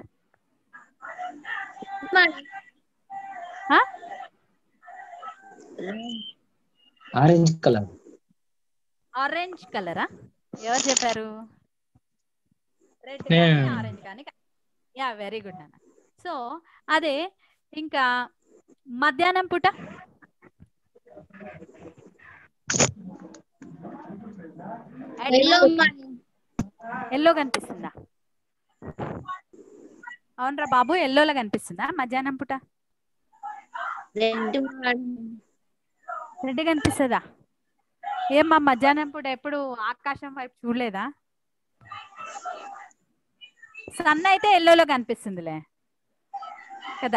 Speaker 4: Orange colour.
Speaker 1: ఆరెంజ్ కలరా? ఎవరు చెప్పారు? Red కానీ ఆరెంజ్ కానీ. యా, వెరీ గుడ్ నాన్న. సో అదే ఇంకా మధ్యాహ్నం పూట ఎల్లో కనిపిస్తుందా? అవునరా బాబు, ఎల్లోలా కనిపిస్తుందా మధ్యాహ్నం పూట? రెడ్ కనిపిస్తుందా? ఏమ్మా మధ్యాహ్నం పూట ఎప్పుడు ఆకాశం వైపు చూడలేదా? సన్ అయితే ఎల్లోలో కనిపిస్తుందిలే కదా.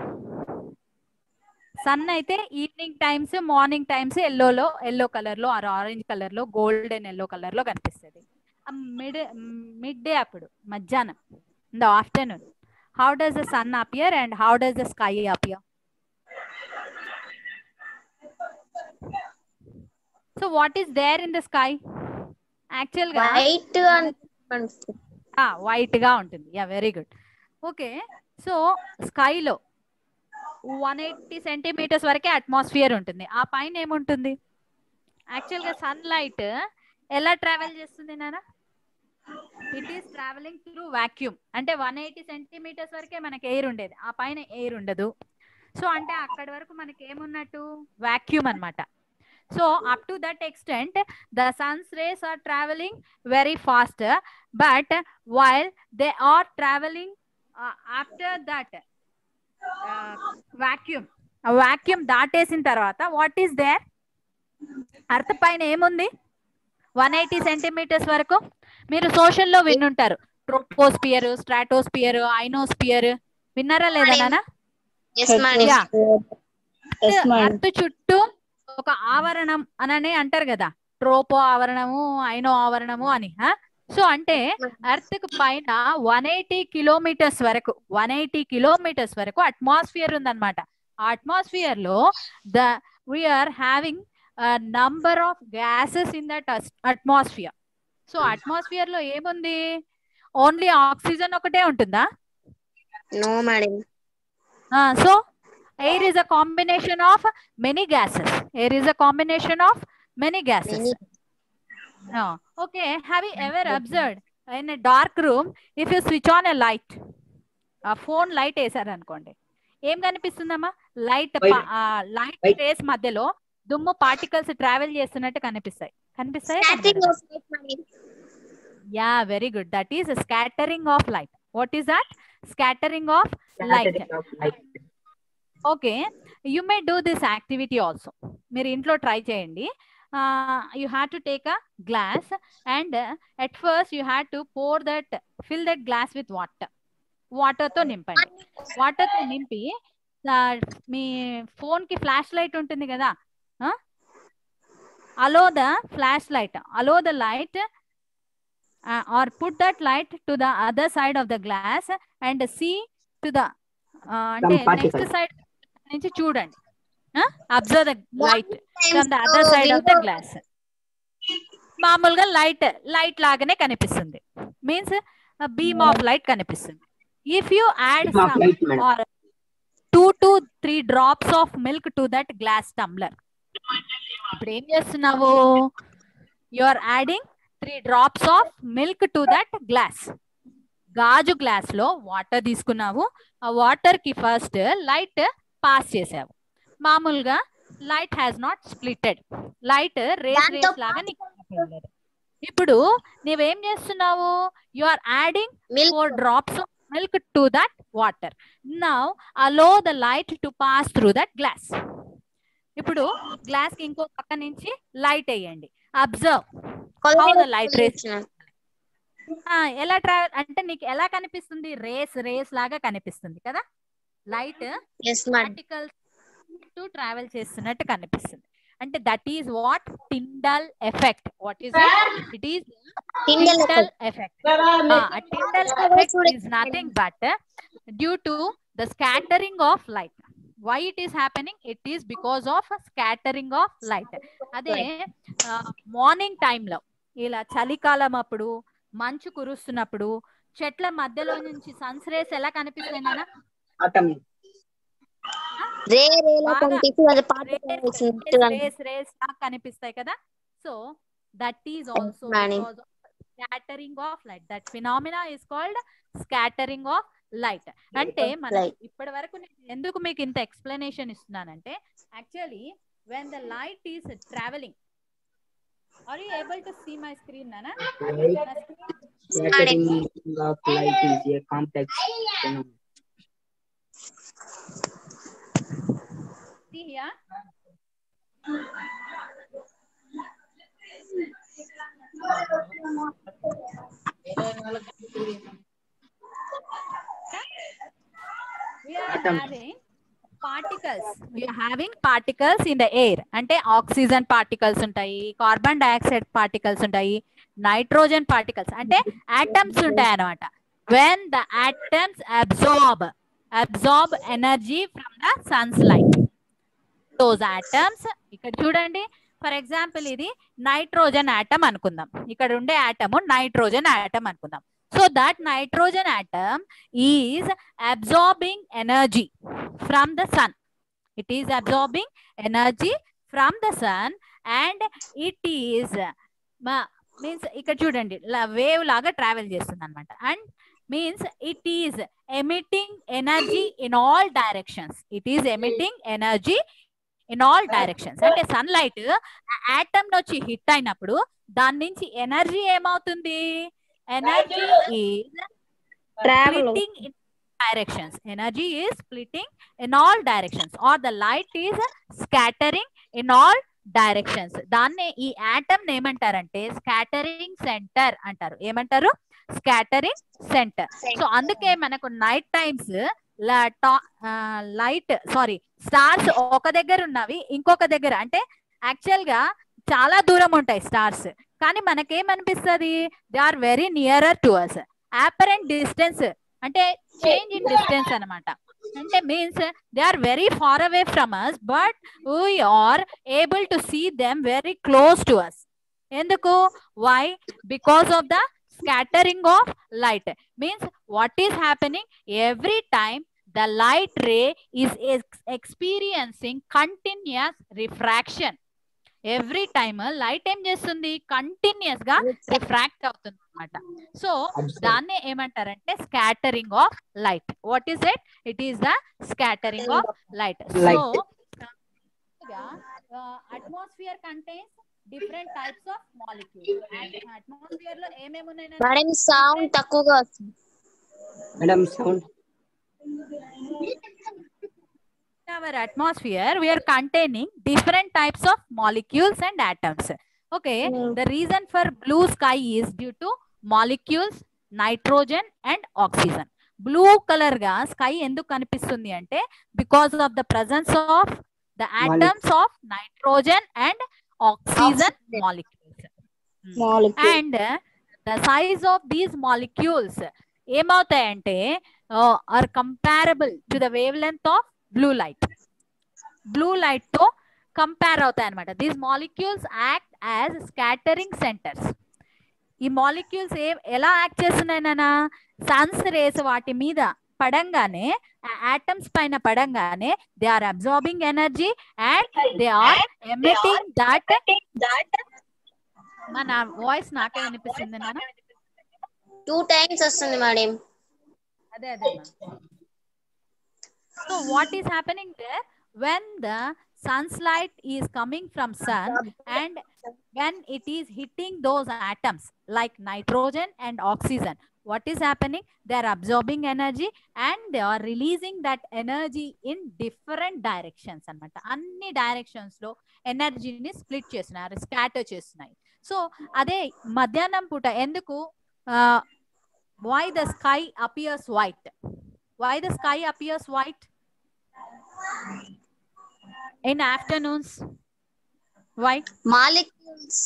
Speaker 1: సన్ అయితే evening times morning times yellow colour లో ఆర్ ఆరెంజ్ కలర్ లో గోల్డెన్ ఎల్లో కలర్ లో కనిపిస్తుంది. మిడ్ డే అప్పుడు మధ్యాహ్నం, in the afternoon, how does the sun appear and how does the sky appear? So what is there in the sky? Actual గా white గా ఉంటుంది. Yeah, very good. Okay, so స్కైలో 180 centimetres వరకే atmosphere ఉంటుంది. ఆ పైన ఏముంటుంది? యాక్చువల్ గా సన్ లైట్ ఎలా ట్రావెల్ చేస్తుంది నాన్న? It is travelling through vacuum. అంటే 180 సెంటీమీటర్స్ వరకే మనకి ఎయిర్ ఉండేది, ఆ పైన ఎయిర్ ఉండదు. సో అంటే అక్కడి వరకు మనకి ఏమున్నట్టు? వాక్యూమ్ అన్నమాట. So up to that extent, the sun's rays are traveling very fast, but while they are traveling after that vacuum దాటేసిన తర్వాత what is there? అర్త్ పైన ఏముంది? 180 సెంటీమీటర్స్ వరకు మీరు సోషల్లో విన్నుంటారు. Troposphere, stratosphere, ionosphere. విన్నారా లేదా నాన్న? అర్త్ చుట్టూ ఒక ఆవరణం అని అంటారు కదా, ట్రోపో ఆవరణము, ఐనో ఆవరణము అని. సో అంటే ఎర్త్ కు పైన 180 కిలోమీటర్స్ వరకు అట్మాస్ఫియర్ ఉందన్నమాట. ఆ అట్మాస్ఫియర్ లో we are having number of gases in that atmosphere. So atmosphere లో ఏముంది? ఓన్లీ ఆక్సిజన్ ఒకటే ఉంటుందా?
Speaker 2: No madam.
Speaker 1: సో air is a combination of many gases. Air is a combination of many gases. No. Okay, have you ever observed in a dark room, if you switch on a light, a phone light వేసారు అనుకోండి, ఏం కనిపిస్తుందమ్మా? Light race మధ్యలో దుమ్ము particles travel చేస్తున్నట్టు కనిపిస్తాయి. Yeah, very good. That is scattering of light. What is that? Scattering of light. Okay, you may do this activity also. మీరు ఇంట్లో try చేయండి. You have to take a glass and at first you have to fill that glass with వాటర్తో నింపండి. వాటర్తో నింపి మీ phone కి flash light ఉంటుంది కదా, allow the light or put that light to the other side of the glass and see to the అంటే next side నుంచి చూడండి. Observe the light from the other side of the glass. మామూలుగా light లాగానే కనిపిస్తుంది, means beam of light కనిపిస్తుంది. If you add some or 2 to 3 drops of milk to that glass tumbler, ఇప్పుడు ఏం చేస్తున్నావు? You are adding 3 drops of milk to that glass. గాజు glass లో water తీసుకున్నావు, ఆ వాటర్ కి ఫస్ట్ లైట్ పాస్ చేసావు. మామూలుగా light has not splitted, light rays లాగా నీకు. ఇప్పుడు నీవేం చేస్తున్నావు? You are adding 4 drops of milk to that water. Now allow the light to pass through that glass. ఇప్పుడు గ్లాస్ కి ఇంకో పక్క నుంచి లైట్ వేయండి. Observe how the light rays ఎలా ట్రావెల్ అంటే నీకు ఎలా కనిపిస్తుంది? రేస్ లాగా కనిపిస్తుంది కదా. లైట్ పార్టికల్స్ టు ట్రావెల్ చేస్తున్నట్టు కనిపిస్తుంది. అంటే that is what Tyndall effect. What is it? It is
Speaker 2: Tyndall
Speaker 1: Tyndall effect. A Tyndall effect is nothing but due to the scattering of light. Why it is happening? It is because of a scattering of light. అదే morning టైంలో ఇలా చలికాలం అప్పుడు మంచు కురుస్తున్నప్పుడు చెట్ల మధ్యలో నుంచి Sons race ఎలా కనిపిస్తాయి నాన్న? రేస్ కనిపిస్తాయి కదా. So that is also because of scattering of light. That phenomena is called scattering of light. అంటే మనకి ఇప్పటి వరకు ఎందుకు మీకు ఇంత ఎక్స్ప్లెనేషన్ ఇస్తున్నానంటే actually when the light is travelling. Are you able to see my screen నానా?
Speaker 5: Scattering of light is a complex phenomenon.
Speaker 1: See here. We are having particles. We are having particles in the air. అంటే oxygen particles ఉంటాయి, carbon dioxide particles ఉంటాయి, nitrogen particles అంటే atoms ఉంటాయి అన్నమాట. When the atoms absorb energy from the sun's light, those atoms ఇక్కడ చూడండి. For example ఇది nitrogen atom అనుకుందాం. ఇక్కడ ఉండే ఆటమ్ నైట్రోజన్ ఆటమ్ అనుకుందాం. So that nitrogen atom is absorbing energy from the sun. It is absorbing energy from the sun and it is means ఇక్కడ చూడండి wave లాగా ట్రావెల్ చేస్తుంది అనమాట. And means it is emitting energy in all directions. It is emitting energy in all directions. అంటే sunlight atom నుంచి hit అయినప్పుడు దాని నుంచి ఎనర్జీ ఏమవుతుంది? Energy is splitting in directions. Energy is splitting in all directions, or the light is scattering in all directions. దాన్ని ఈ atom ఏమంటారంటే scattering centre అంటారు. ఏమంటారు? Scattering centre. సో అందుకే మనకు నైట్ టైమ్స్ స్టార్స్ ఒక దగ్గర ఉన్నవి ఇంకొక దగ్గర అంటే యాక్చువల్ గా చాలా దూరం ఉంటాయి స్టార్స్, కానీ మనకేమనిపిస్తుంది? They are very nearer to us. Apparent distance అంటే చేంజ్ ఇన్ డిస్టెన్స్ అనమాట. అంటే means they are very far away from us but we are able to see them very close to us. ఎందుకు? Why? Because of the scattering of light. Means what is happening? Every time the light ray is experiencing continuous refraction. Every time light ఏం చేస్తుంది? Continuous గా refract అవుతుంది అనమాట. So దాన్ని ఏమంటారంటే scattering of light. What is it? It is the scattering of light. So atmosphere contains different types of molecules. Atmosphere లో ఏమేమి ఉన్నాయి?
Speaker 2: మేడం సౌండ్ తక్కువగా వస్తుంది.
Speaker 5: Madam sound
Speaker 1: our atmosphere we are containing different types of molecules and atoms. Okay, the reason for blue sky is due to molecules nitrogen and oxygen. Blue color ga sky enduku kanipistundi ante because of the presence of the atoms of nitrogen and oxygen molecules. And the size of these molecules ఏమవుతాయంటే are comparable to the wavelength of blue light. Blue light తో compare అవుతాయి అనమాట. These molecules act as scattering centres. ఈ molecules ఎలా act చేస్తున్నాయి నాన్న? Sons race వాటి మీద పడంగానే ఆటమ్స్ పైన పడంగానే they are absorbing energy and they are emitting that. మన వాయిస్ నాకే వినిపిస్తుంది నాన్న.
Speaker 2: 2 times వస్తుంది మేడం.
Speaker 1: అదే అదే. So what is happening there? When the sun's light is coming from sun and when it is hitting those atoms like nitrogen and oxygen, what is happening? They are absorbing energy and they are releasing that energy in different directions anamata. Anni directions lo energy ni split chestunaru, scatter chestunayi. So ade madhyanam puta enduku why the sky appears white? Why the sky appears white in afternoons? Why?
Speaker 2: Molecules.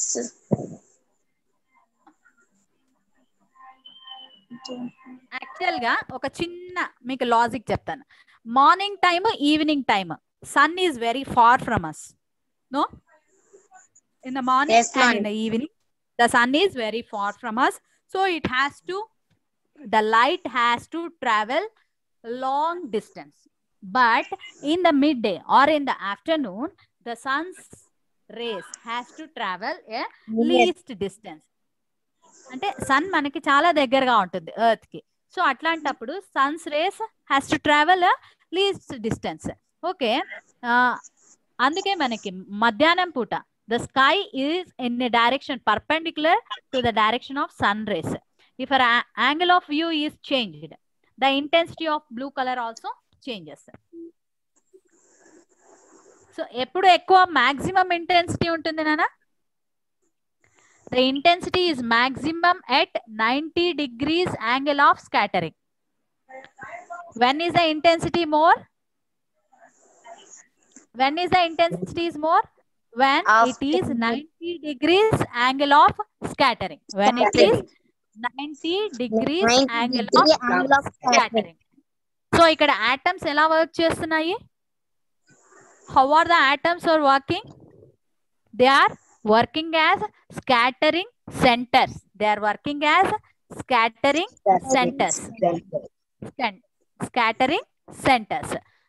Speaker 1: Actual గా ఒక చిన్న మీకు logic చెప్తాను. Morning time, evening time, sun is very far from us. No, in the morning
Speaker 2: Yes,
Speaker 1: and
Speaker 2: ma'am.
Speaker 1: in the evening the sun is very far from us, so the light has to travel long distance. But in the midday or in the afternoon, the sun's rays has to travel a least distance. అంటే sun మనకి చాలా దగ్గరగా ఉంటుంది earth కి. సో అట్లాంటప్పుడు sun's rays has to travel least distance. Okay, అందుకే మనకి మధ్యాహ్నం పూట the sky is in a direction perpendicular to the direction of sun rays. If our angle of view is changed, the intensity of blue color also changes. So ఎప్పుడు ఎక్కువ maximum intensity ఉంటుంది నానా? The intensity is maximum at 90 degrees angle of scattering. When is the intensity more? When is the intensity is more? When it is 90 degrees angle of scattering. When it is 90 degrees angle of scattering. So ఇక్కడ atoms ఎలా work చేస్తున్నాయి? How are the atoms are working? They are working as scattering centers. They are working as scattering centers. Scattering centers.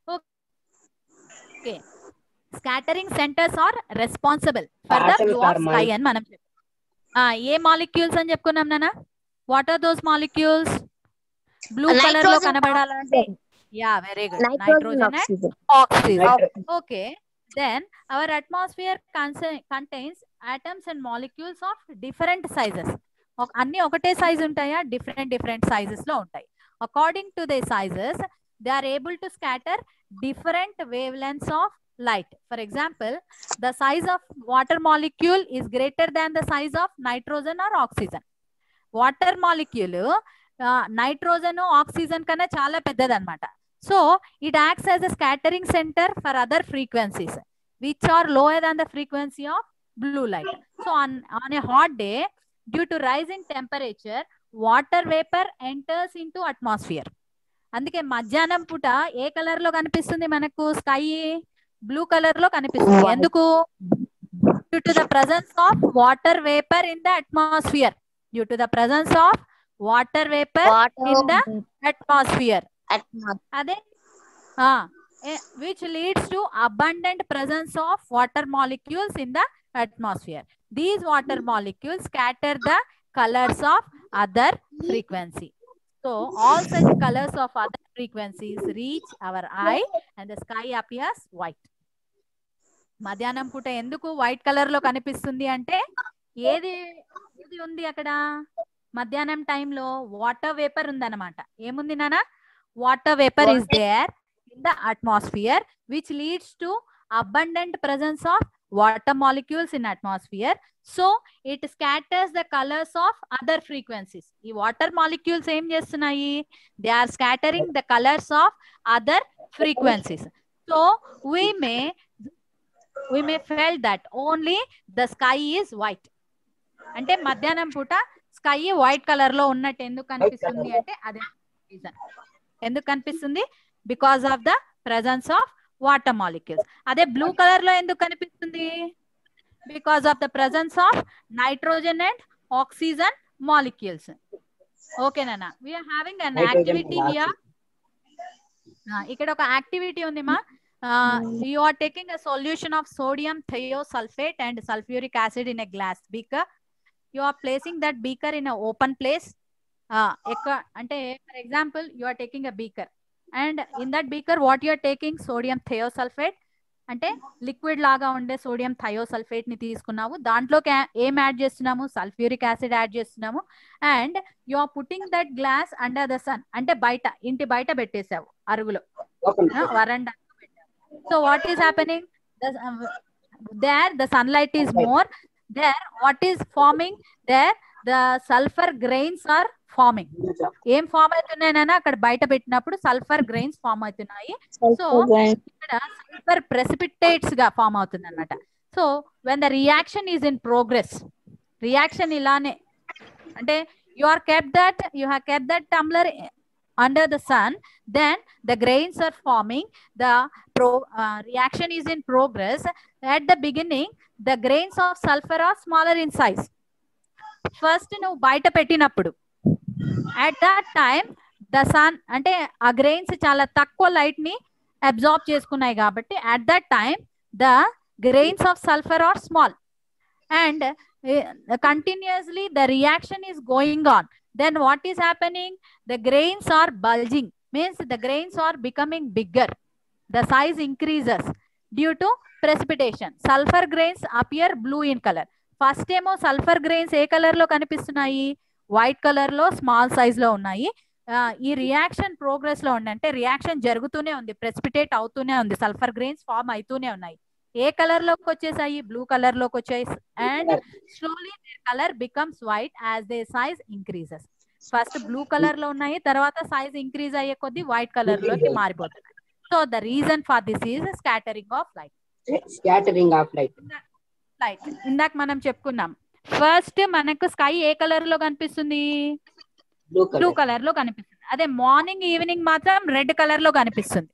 Speaker 1: Okay. Scattering centers are responsible for the view of sky అని మనం చెప్పాం. ఏ molecules అని చెప్పుకున్నాం నాన్న? What are those molecules? Blue colour లో కనబడాలంటే yeah, very good, nitrogen and oxygen. Okay, then our atmosphere contains atoms and molecules of different sizes. అన్ని ఒకటే సైజ్ ఉంటాయా? డిఫరెంట్ సైజెస్ లో ఉంటాయి. According to the sizes they are able to scatter different wavelengths of light. For example, the size of water molecule is greater than the size of nitrogen or oxygen. Water molecule nitrogen or oxygen kana chala peddadannamata. So it acts as a scattering center for other frequencies which are lower than the frequency of blue light. So on a hot day, due to rise in temperature, water vapor enters into atmosphere. అందుకే మధ్యాహ్నం పూట ఏ colour లో కనిపిస్తుంది మనకు? Sky blue colour లో కనిపిస్తుంది. ఎందుకు? Due to the presence of water vapour in the atmosphere. Due to the presence of water vapour in the atmosphere. అదే which leads to abundant presence of water molecules in the atmosphere. These water molecules scatter the colors of other frequency. So all such colors of other frequencies reach our eye and the sky appears white. మధ్యాహ్నం పూట ఎందుకు white colour లో కనిపిస్తుంది అంటే ఏది ఉంది అక్కడ? మధ్యాహ్నం టైంలో వాటర్ వేపర్ ఉందన్నమాట. ఏముంది నాన్న? Water vapour is there in the atmosphere which leads to abundant presence of water molecules in atmosphere. So it scatters the colors of other frequencies. ఈ వాటర్ మాలిక్యూల్స్ ఏం చేస్తున్నాయి? They are scattering the colors of other frequencies. So we may feel that only the sky is white. అంటే మధ్యాహ్నం పూట sky white colour లో ఉన్నట్టు ఎందుకు కనిపిస్తుంది అంటే అదే రీజన్. ఎందుకు కనిపిస్తుంది? Because of the presence of water molecules. అదే బ్లూ కలర్ లో ఎందుకు కనిపిస్తుంది? Because of the presence of nitrogen and oxygen molecules. ఓకేనా? We are having an activity here. ఇక్కడ ఒక యాక్టివిటీ ఉంది మా. You are taking a solution of sodium thiosulfate and sulfuric acid in a glass beaker. You are placing that beaker in an open place. అంటే for example, you are taking a beaker and in that beaker what you are taking? Sodium thiosulfate. అంటే liquid లాగా ఉండే sodium thiosulphate ని తీసుకున్నాము. దాంట్లో ఏం add చేస్తున్నాము? Sulphuric acid add చేస్తున్నాము. And you are putting that glass under the sun. అంటే బయట, ఇంటి బయట పెట్టేసావు, అరుగులో, వరండా. So what is happening? There the sunlight is more. There what is forming? There the sulfur grains are forming. ఏం form అవుతున్నాయన్నా అక్కడ బయట పెట్టినప్పుడు సల్ఫర్ గ్రెయిన్స్ ఫామ్ అవుతున్నాయి. సో ఇక్కడ సల్ఫర్ ప్రెసిపిటేట్స్ గా ఫామ్ అవుతుంది అన్నమాట. So when the reaction is in progress, reaction ilane ante you have kept that tumbler under the sun, then the grains are forming. The reaction is in progress. At the beginning, the grains of sulfur are smaller in size. First నువ్వు బయట పెట్టినప్పుడు at that time the sun అంటే ఆ grains చాలా తక్కువ light ని absorb చేసుకున్నాయి కాబట్టి at that time the grains of sulfur are small, and continuously the reaction is going on. Then what is happening? The grains are bulging, means the grains are becoming bigger. The size increases due to precipitation. Sulfur grains appear blue in color. First ఏమో sulphur grains ఏ colour లో కనిపిస్తున్నాయి? White colour లో small size లో ఉన్నాయి. ఈ reaction progress లో ఉంది, అంటే రియాక్షన్ జరుగుతూనే ఉంది, ప్రెసిపిటేట్ అవుతూనే ఉంది, సల్ఫర్ గ్రెయిన్స్ ఫామ్ అవుతూనే ఉన్నాయి. ఏ కలర్ లోకి వచ్చేసాయి? బ్లూ కలర్ లోకి వచ్చాయి. And slowly their colour becomes white as they size increases. First blue colour లో ఉన్నాయి, తర్వాత సైజ్ ఇంక్రీజ్ అయ్యే కొద్దీ వైట్ కలర్ లోకి మారిపోతున్నాయి. So the reason for this is scattering of light.
Speaker 5: Scattering of light.
Speaker 1: Light ఇందాక మనం చెప్పుకున్నాం. ఫస్ట్ మనకు స్కై ఏ కలర్ లో కనిపిస్తుంది? బ్లూ కలర్ లో కనిపిస్తుంది. అదే మార్నింగ్ ఈవినింగ్ మాత్రం రెడ్ కలర్ లో కనిపిస్తుంది.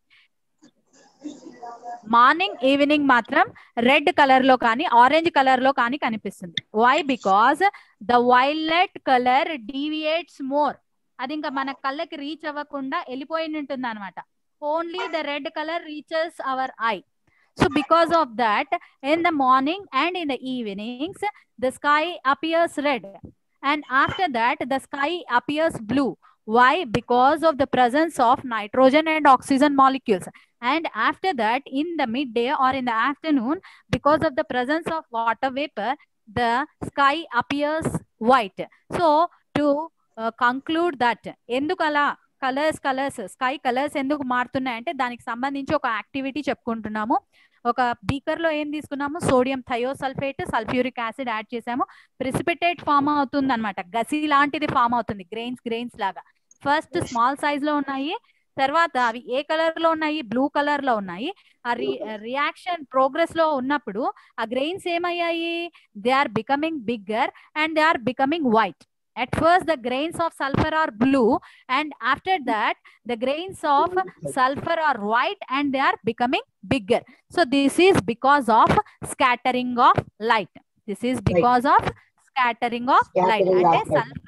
Speaker 1: మార్నింగ్ ఈవినింగ్ మాత్రం రెడ్ కలర్ లో కానీ ఆరెంజ్ కలర్ లో కానీ కనిపిస్తుంది. Why? Because the violet colour deviates more. అది ఇంకా మన కళ్ళకి రీచ్ అవ్వకుండా వెళ్ళిపోయి ఉంటుంది అనమాట. Only the red colour reaches our eye. So because of that, in the morning and in the evenings, the sky appears red, and after that the sky appears blue. Why? Because of the presence of nitrogen and oxygen molecules. And after that, in the midday or in the afternoon, because of the presence of water vapor, the sky appears white. So to conclude that, endukala colours sky colours ఎందుకు మారుతున్నాయి అంటే దానికి సంబంధించి ఒక activity చెప్పుకుంటున్నాము. ఒక beaker లో ఏం తీసుకున్నాము? Sodium thiosulphate, sulphuric acid add చేసాము. ప్రెసిపిటేట్ ఫామ్ అవుతుంది అనమాట, గసి లాంటిది ఫామ్ అవుతుంది, గ్రెయిన్స్ లాగా. ఫస్ట్ స్మాల్ సైజ్ లో ఉన్నాయి, తర్వాత అవి ఏ కలర్ లో ఉన్నాయి? బ్లూ కలర్ లో ఉన్నాయి. ఆ రియాక్షన్ ప్రోగ్రెస్ లో ఉన్నప్పుడు ఆ గ్రెయిన్స్ ఏమయ్యాయి? They are becoming bigger and they are becoming white. At first the grains of sulfur are blue, and after that the grains of sulfur are white and they are becoming bigger. So this is because of scattering of light. This is because of scattering of light. అంటే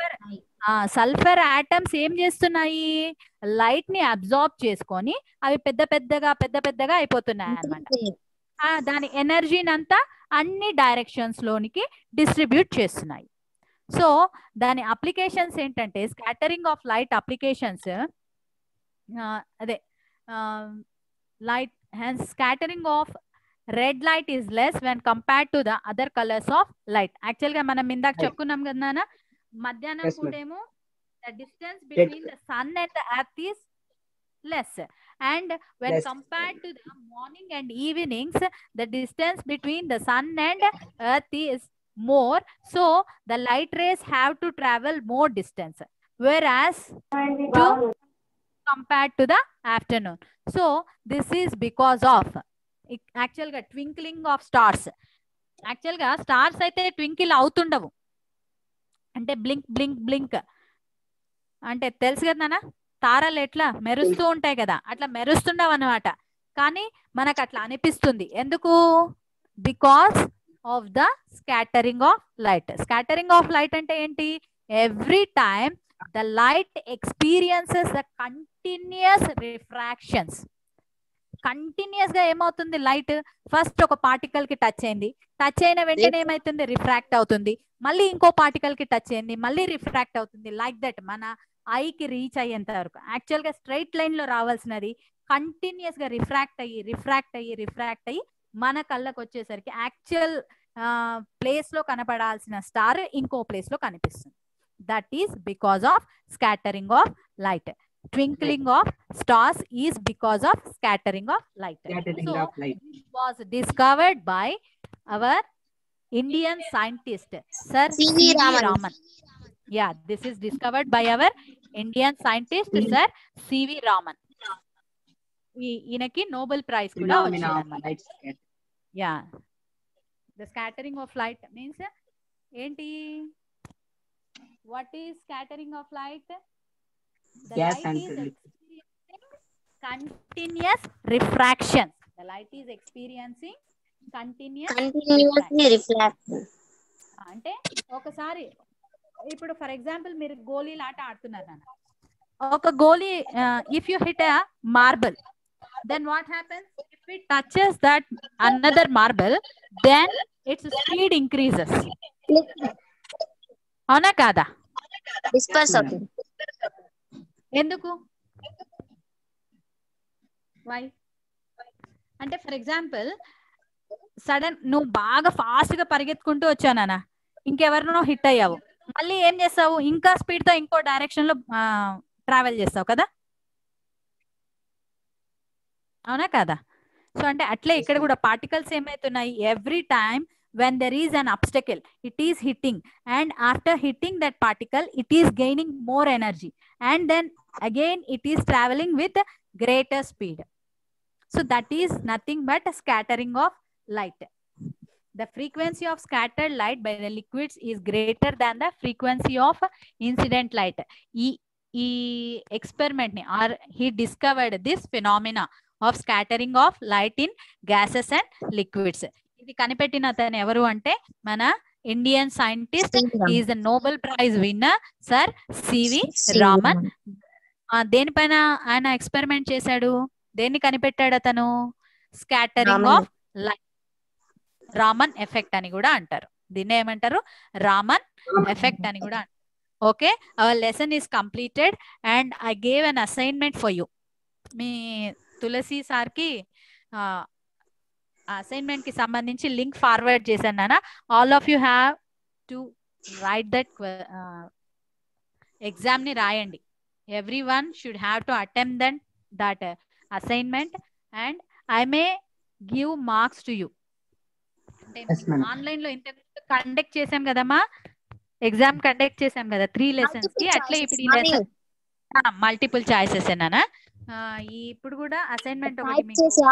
Speaker 1: sulphur atoms ఏం చేస్తున్నాయి? Light ని absorb చేసుకొని అవి పెద్ద పెద్దగా అయిపోతున్నాయి అన్నమాట. దాని ఎనర్జీని అంతా అన్ని డైరెక్షన్స్ లోనికి డిస్ట్రిబ్యూట్ చేస్తున్నాయి. సో దాని అప్లికేషన్స్ ఏంటంటే, స్కాటరింగ్ ఆఫ్ లైట్ అప్లికేషన్స్ అదే light scattering of red light is less when compared to the other colours of light. Actual గా మనం ఇందాక చెప్పుకున్నాం కదా, మధ్యాహ్నం పూటేమో the distance between the sun and the earth is less, and when compared to the morning and evenings, the distance between the sun and earth is more, so the light rays have to travel more distance, whereas to compared to the afternoon. So this is because of actual ga twinkling of stars. Actual ga stars aithe twinkle avutundavu, ante blink అంటే తెలుసు కదా నాన్న, తారలు ఎట్లా మెరుస్తూ ఉంటాయి కదా, అట్లా మెరుస్తుండవు అన్నమాట. కానీ మనకు అట్లా అనిపిస్తుంది. ఎందుకు? Because of the scattering of light. Scattering of light అంటే ఏంటి? Every time the light experiences the continuous refractions. Continuous గా ఏమవుతుంది? లైట్ ఫస్ట్ ఒక పార్టికల్ కి టచ్ అయింది, టచ్ అయిన వెంటనే ఏమైతుంది? రిఫ్రాక్ట్ అవుతుంది. మళ్ళీ ఇంకో పార్టికల్ కి టచ్ అయింది, మళ్ళీ రిఫ్రాక్ట్ అవుతుంది. లైక్ దట్ మన ఐకి రీచ్ అయ్యేంత వరకు. యాక్చువల్ గా స్ట్రైట్ లైన్ లో రావాల్సినది కంటిన్యూస్ గా రిఫ్రాక్ట్ అయ్యి మన కళ్ళకు వచ్చేసరికి యాక్చువల్ ప్లేస్ లో కనపడాల్సిన స్టార్ ఇంకో ప్లేస్ లో కనిపిస్తుంది. That is because of scattering of light. Twinkling of stars is because of scattering of light. So it was discovered by our Indian scientist Sir C.V. Raman. Yeah, this is discovered by our Indian scientist Sir C.V. Raman. ఈయనకి Nobel prize కూడా వచ్చింది. Yeah, The scattering of light means ఏంటి? What is scattering of light? The
Speaker 5: Gas
Speaker 1: light
Speaker 5: and
Speaker 1: is
Speaker 5: liquid.
Speaker 1: experiencing continuous refraction. The light is experiencing continuous
Speaker 2: continuously reflection.
Speaker 1: అంటే ఒకసారి ఇప్పుడు for example మీరు గోళీలు ఆట ఆడుతున్నారు నాన్న. ఒక గోళీ if you hit a marble, then what happens? If it touches that another marble, then its speed increases. అవునా కాదా?
Speaker 2: డిస్పర్స్ అవుతుంది.
Speaker 1: ఎందుకు? వై అంటే ఫర్ ఎగ్జాంపుల్ సడన్ నువ్వు బాగా ఫాస్ట్ గా పరిగెత్తుకుంటూ వచ్చావు నాన్న, ఇంకెవరినో హిట్ అయ్యావు, మళ్ళీ ఏం చేస్తావు? ఇంకా స్పీడ్ తో ఇంకో డైరెక్షన్ లో ట్రావెల్ చేస్తావు కదా, అవునా కదా? సో అంటే అట్లే ఇక్కడ కూడా పార్టికల్స్ ఏమైతున్నాయి, every time when there is an obstacle it is hitting, and after hitting that particle it is gaining more energy, and then again it is traveling with greater speed. So that is nothing but a scattering of light. The frequency of scattered light by the liquids is greater than the frequency of incident light. E experiment ni, or he discovered this phenomena of scattering of light in gases and liquids. ఇది కనిపెట్టిన అతను ఎవరు అంటే మన Indian scientist, is the Nobel prize winner sir CV Raman. దేనిపైన ఆయన experiment చేశాడు? దేన్ని కనిపెట్టాడు అతను? Scattering of light. Raman effect అని కూడా అంటారు. దీన్ని ఏమంటారు? రామన్ ఎఫెక్ట్ అని కూడా అంటారు. Okay, our lesson is completed and I gave an assignment for you. మీ తులసి సార్కి అసైన్మెంట్ కి సంబంధించి లింక్ ఫార్వర్డ్ చేశాను నాన్న. All of you have to write that exam ని రాయండి. Every one should have to attempt that assignment and I may give marks to you. Online లో ఇంతకుముందు కండక్ట్ చేసాం కదమ్మా, ఎగ్జామ్ కండక్ట్ చేసాం కదా 3 లెసన్స్ కి, అట్లే ఇప్పుడు ఈ లెసన్ మల్టిపుల్ చాయిసెస్ ఏనా. ఇప్పుడు కూడా అసైన్మెంట్ ఒకటి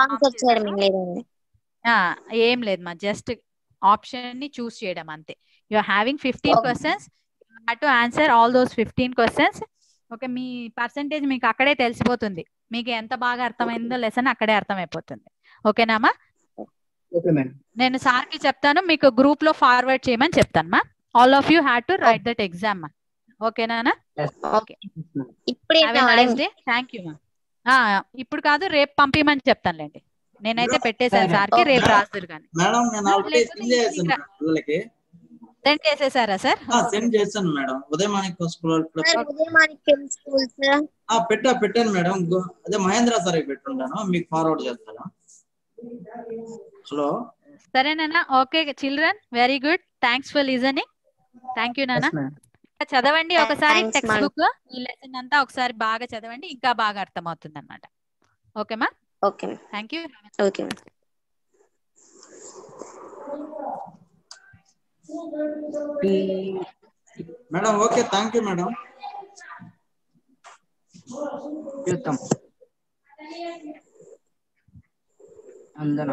Speaker 1: ఏం లేదు మా, జస్ట్ ఆప్షన్ ని చూస్ చేయడం అంతే. You are having 15 questions, you have to answer all those 15 questions. Okay, మీ పర్సంటేజ్ మీకు అక్కడే తెలిసిపోతుంది, మీకు ఎంత బాగా అర్థమైందో లెసన్ అక్కడే అర్థమైపోతుంది. ఓకేనామా? నేను సార్ కి చెప్తాను, మీకు గ్రూప్ లో ఫార్వర్డ్ చేయమని చెప్తాను మా. All of you have to write that exam మా. ఓకేనా? ఓకే, థ్యాంక్ యూ మా. ఇప్పుడు కాదు, రేపు పంపించమని చెప్తానులేండి. నేనైతే పెట్టేశాను సార్ కి, రేపు రాస్తారు కానీ.
Speaker 3: మేడం నేను ఆల్రెడీ సెండ్ చేశాను పిల్లలకి.
Speaker 1: సెండ్ చేసేసారా సార్?
Speaker 3: సెండ్ చేశాను మేడం. ఉదయమాణిక్యం స్కూల్ పెట్టాను మేడం. అదే మహేంద్ర సార్ పెట్టుంటాను, మీకు ఫార్వర్డ్ చేస్తాను. హలో,
Speaker 1: సరేనా? Okay children, very good, thanks for listening. Thank you నాన్న. చదవండి ఒకసారి టెక్స్ట్ బుక్, ఈ లెసన్ అంతా ఒకసారి బాగా చదవండి, ఇంకా బాగా అర్థం అవుతుంది అన్నమాట. ఓకేమా?
Speaker 2: Okay,
Speaker 1: thank you.
Speaker 2: Okay
Speaker 3: madam. Okay, thank you madam.
Speaker 5: చూద్దాం అందరం.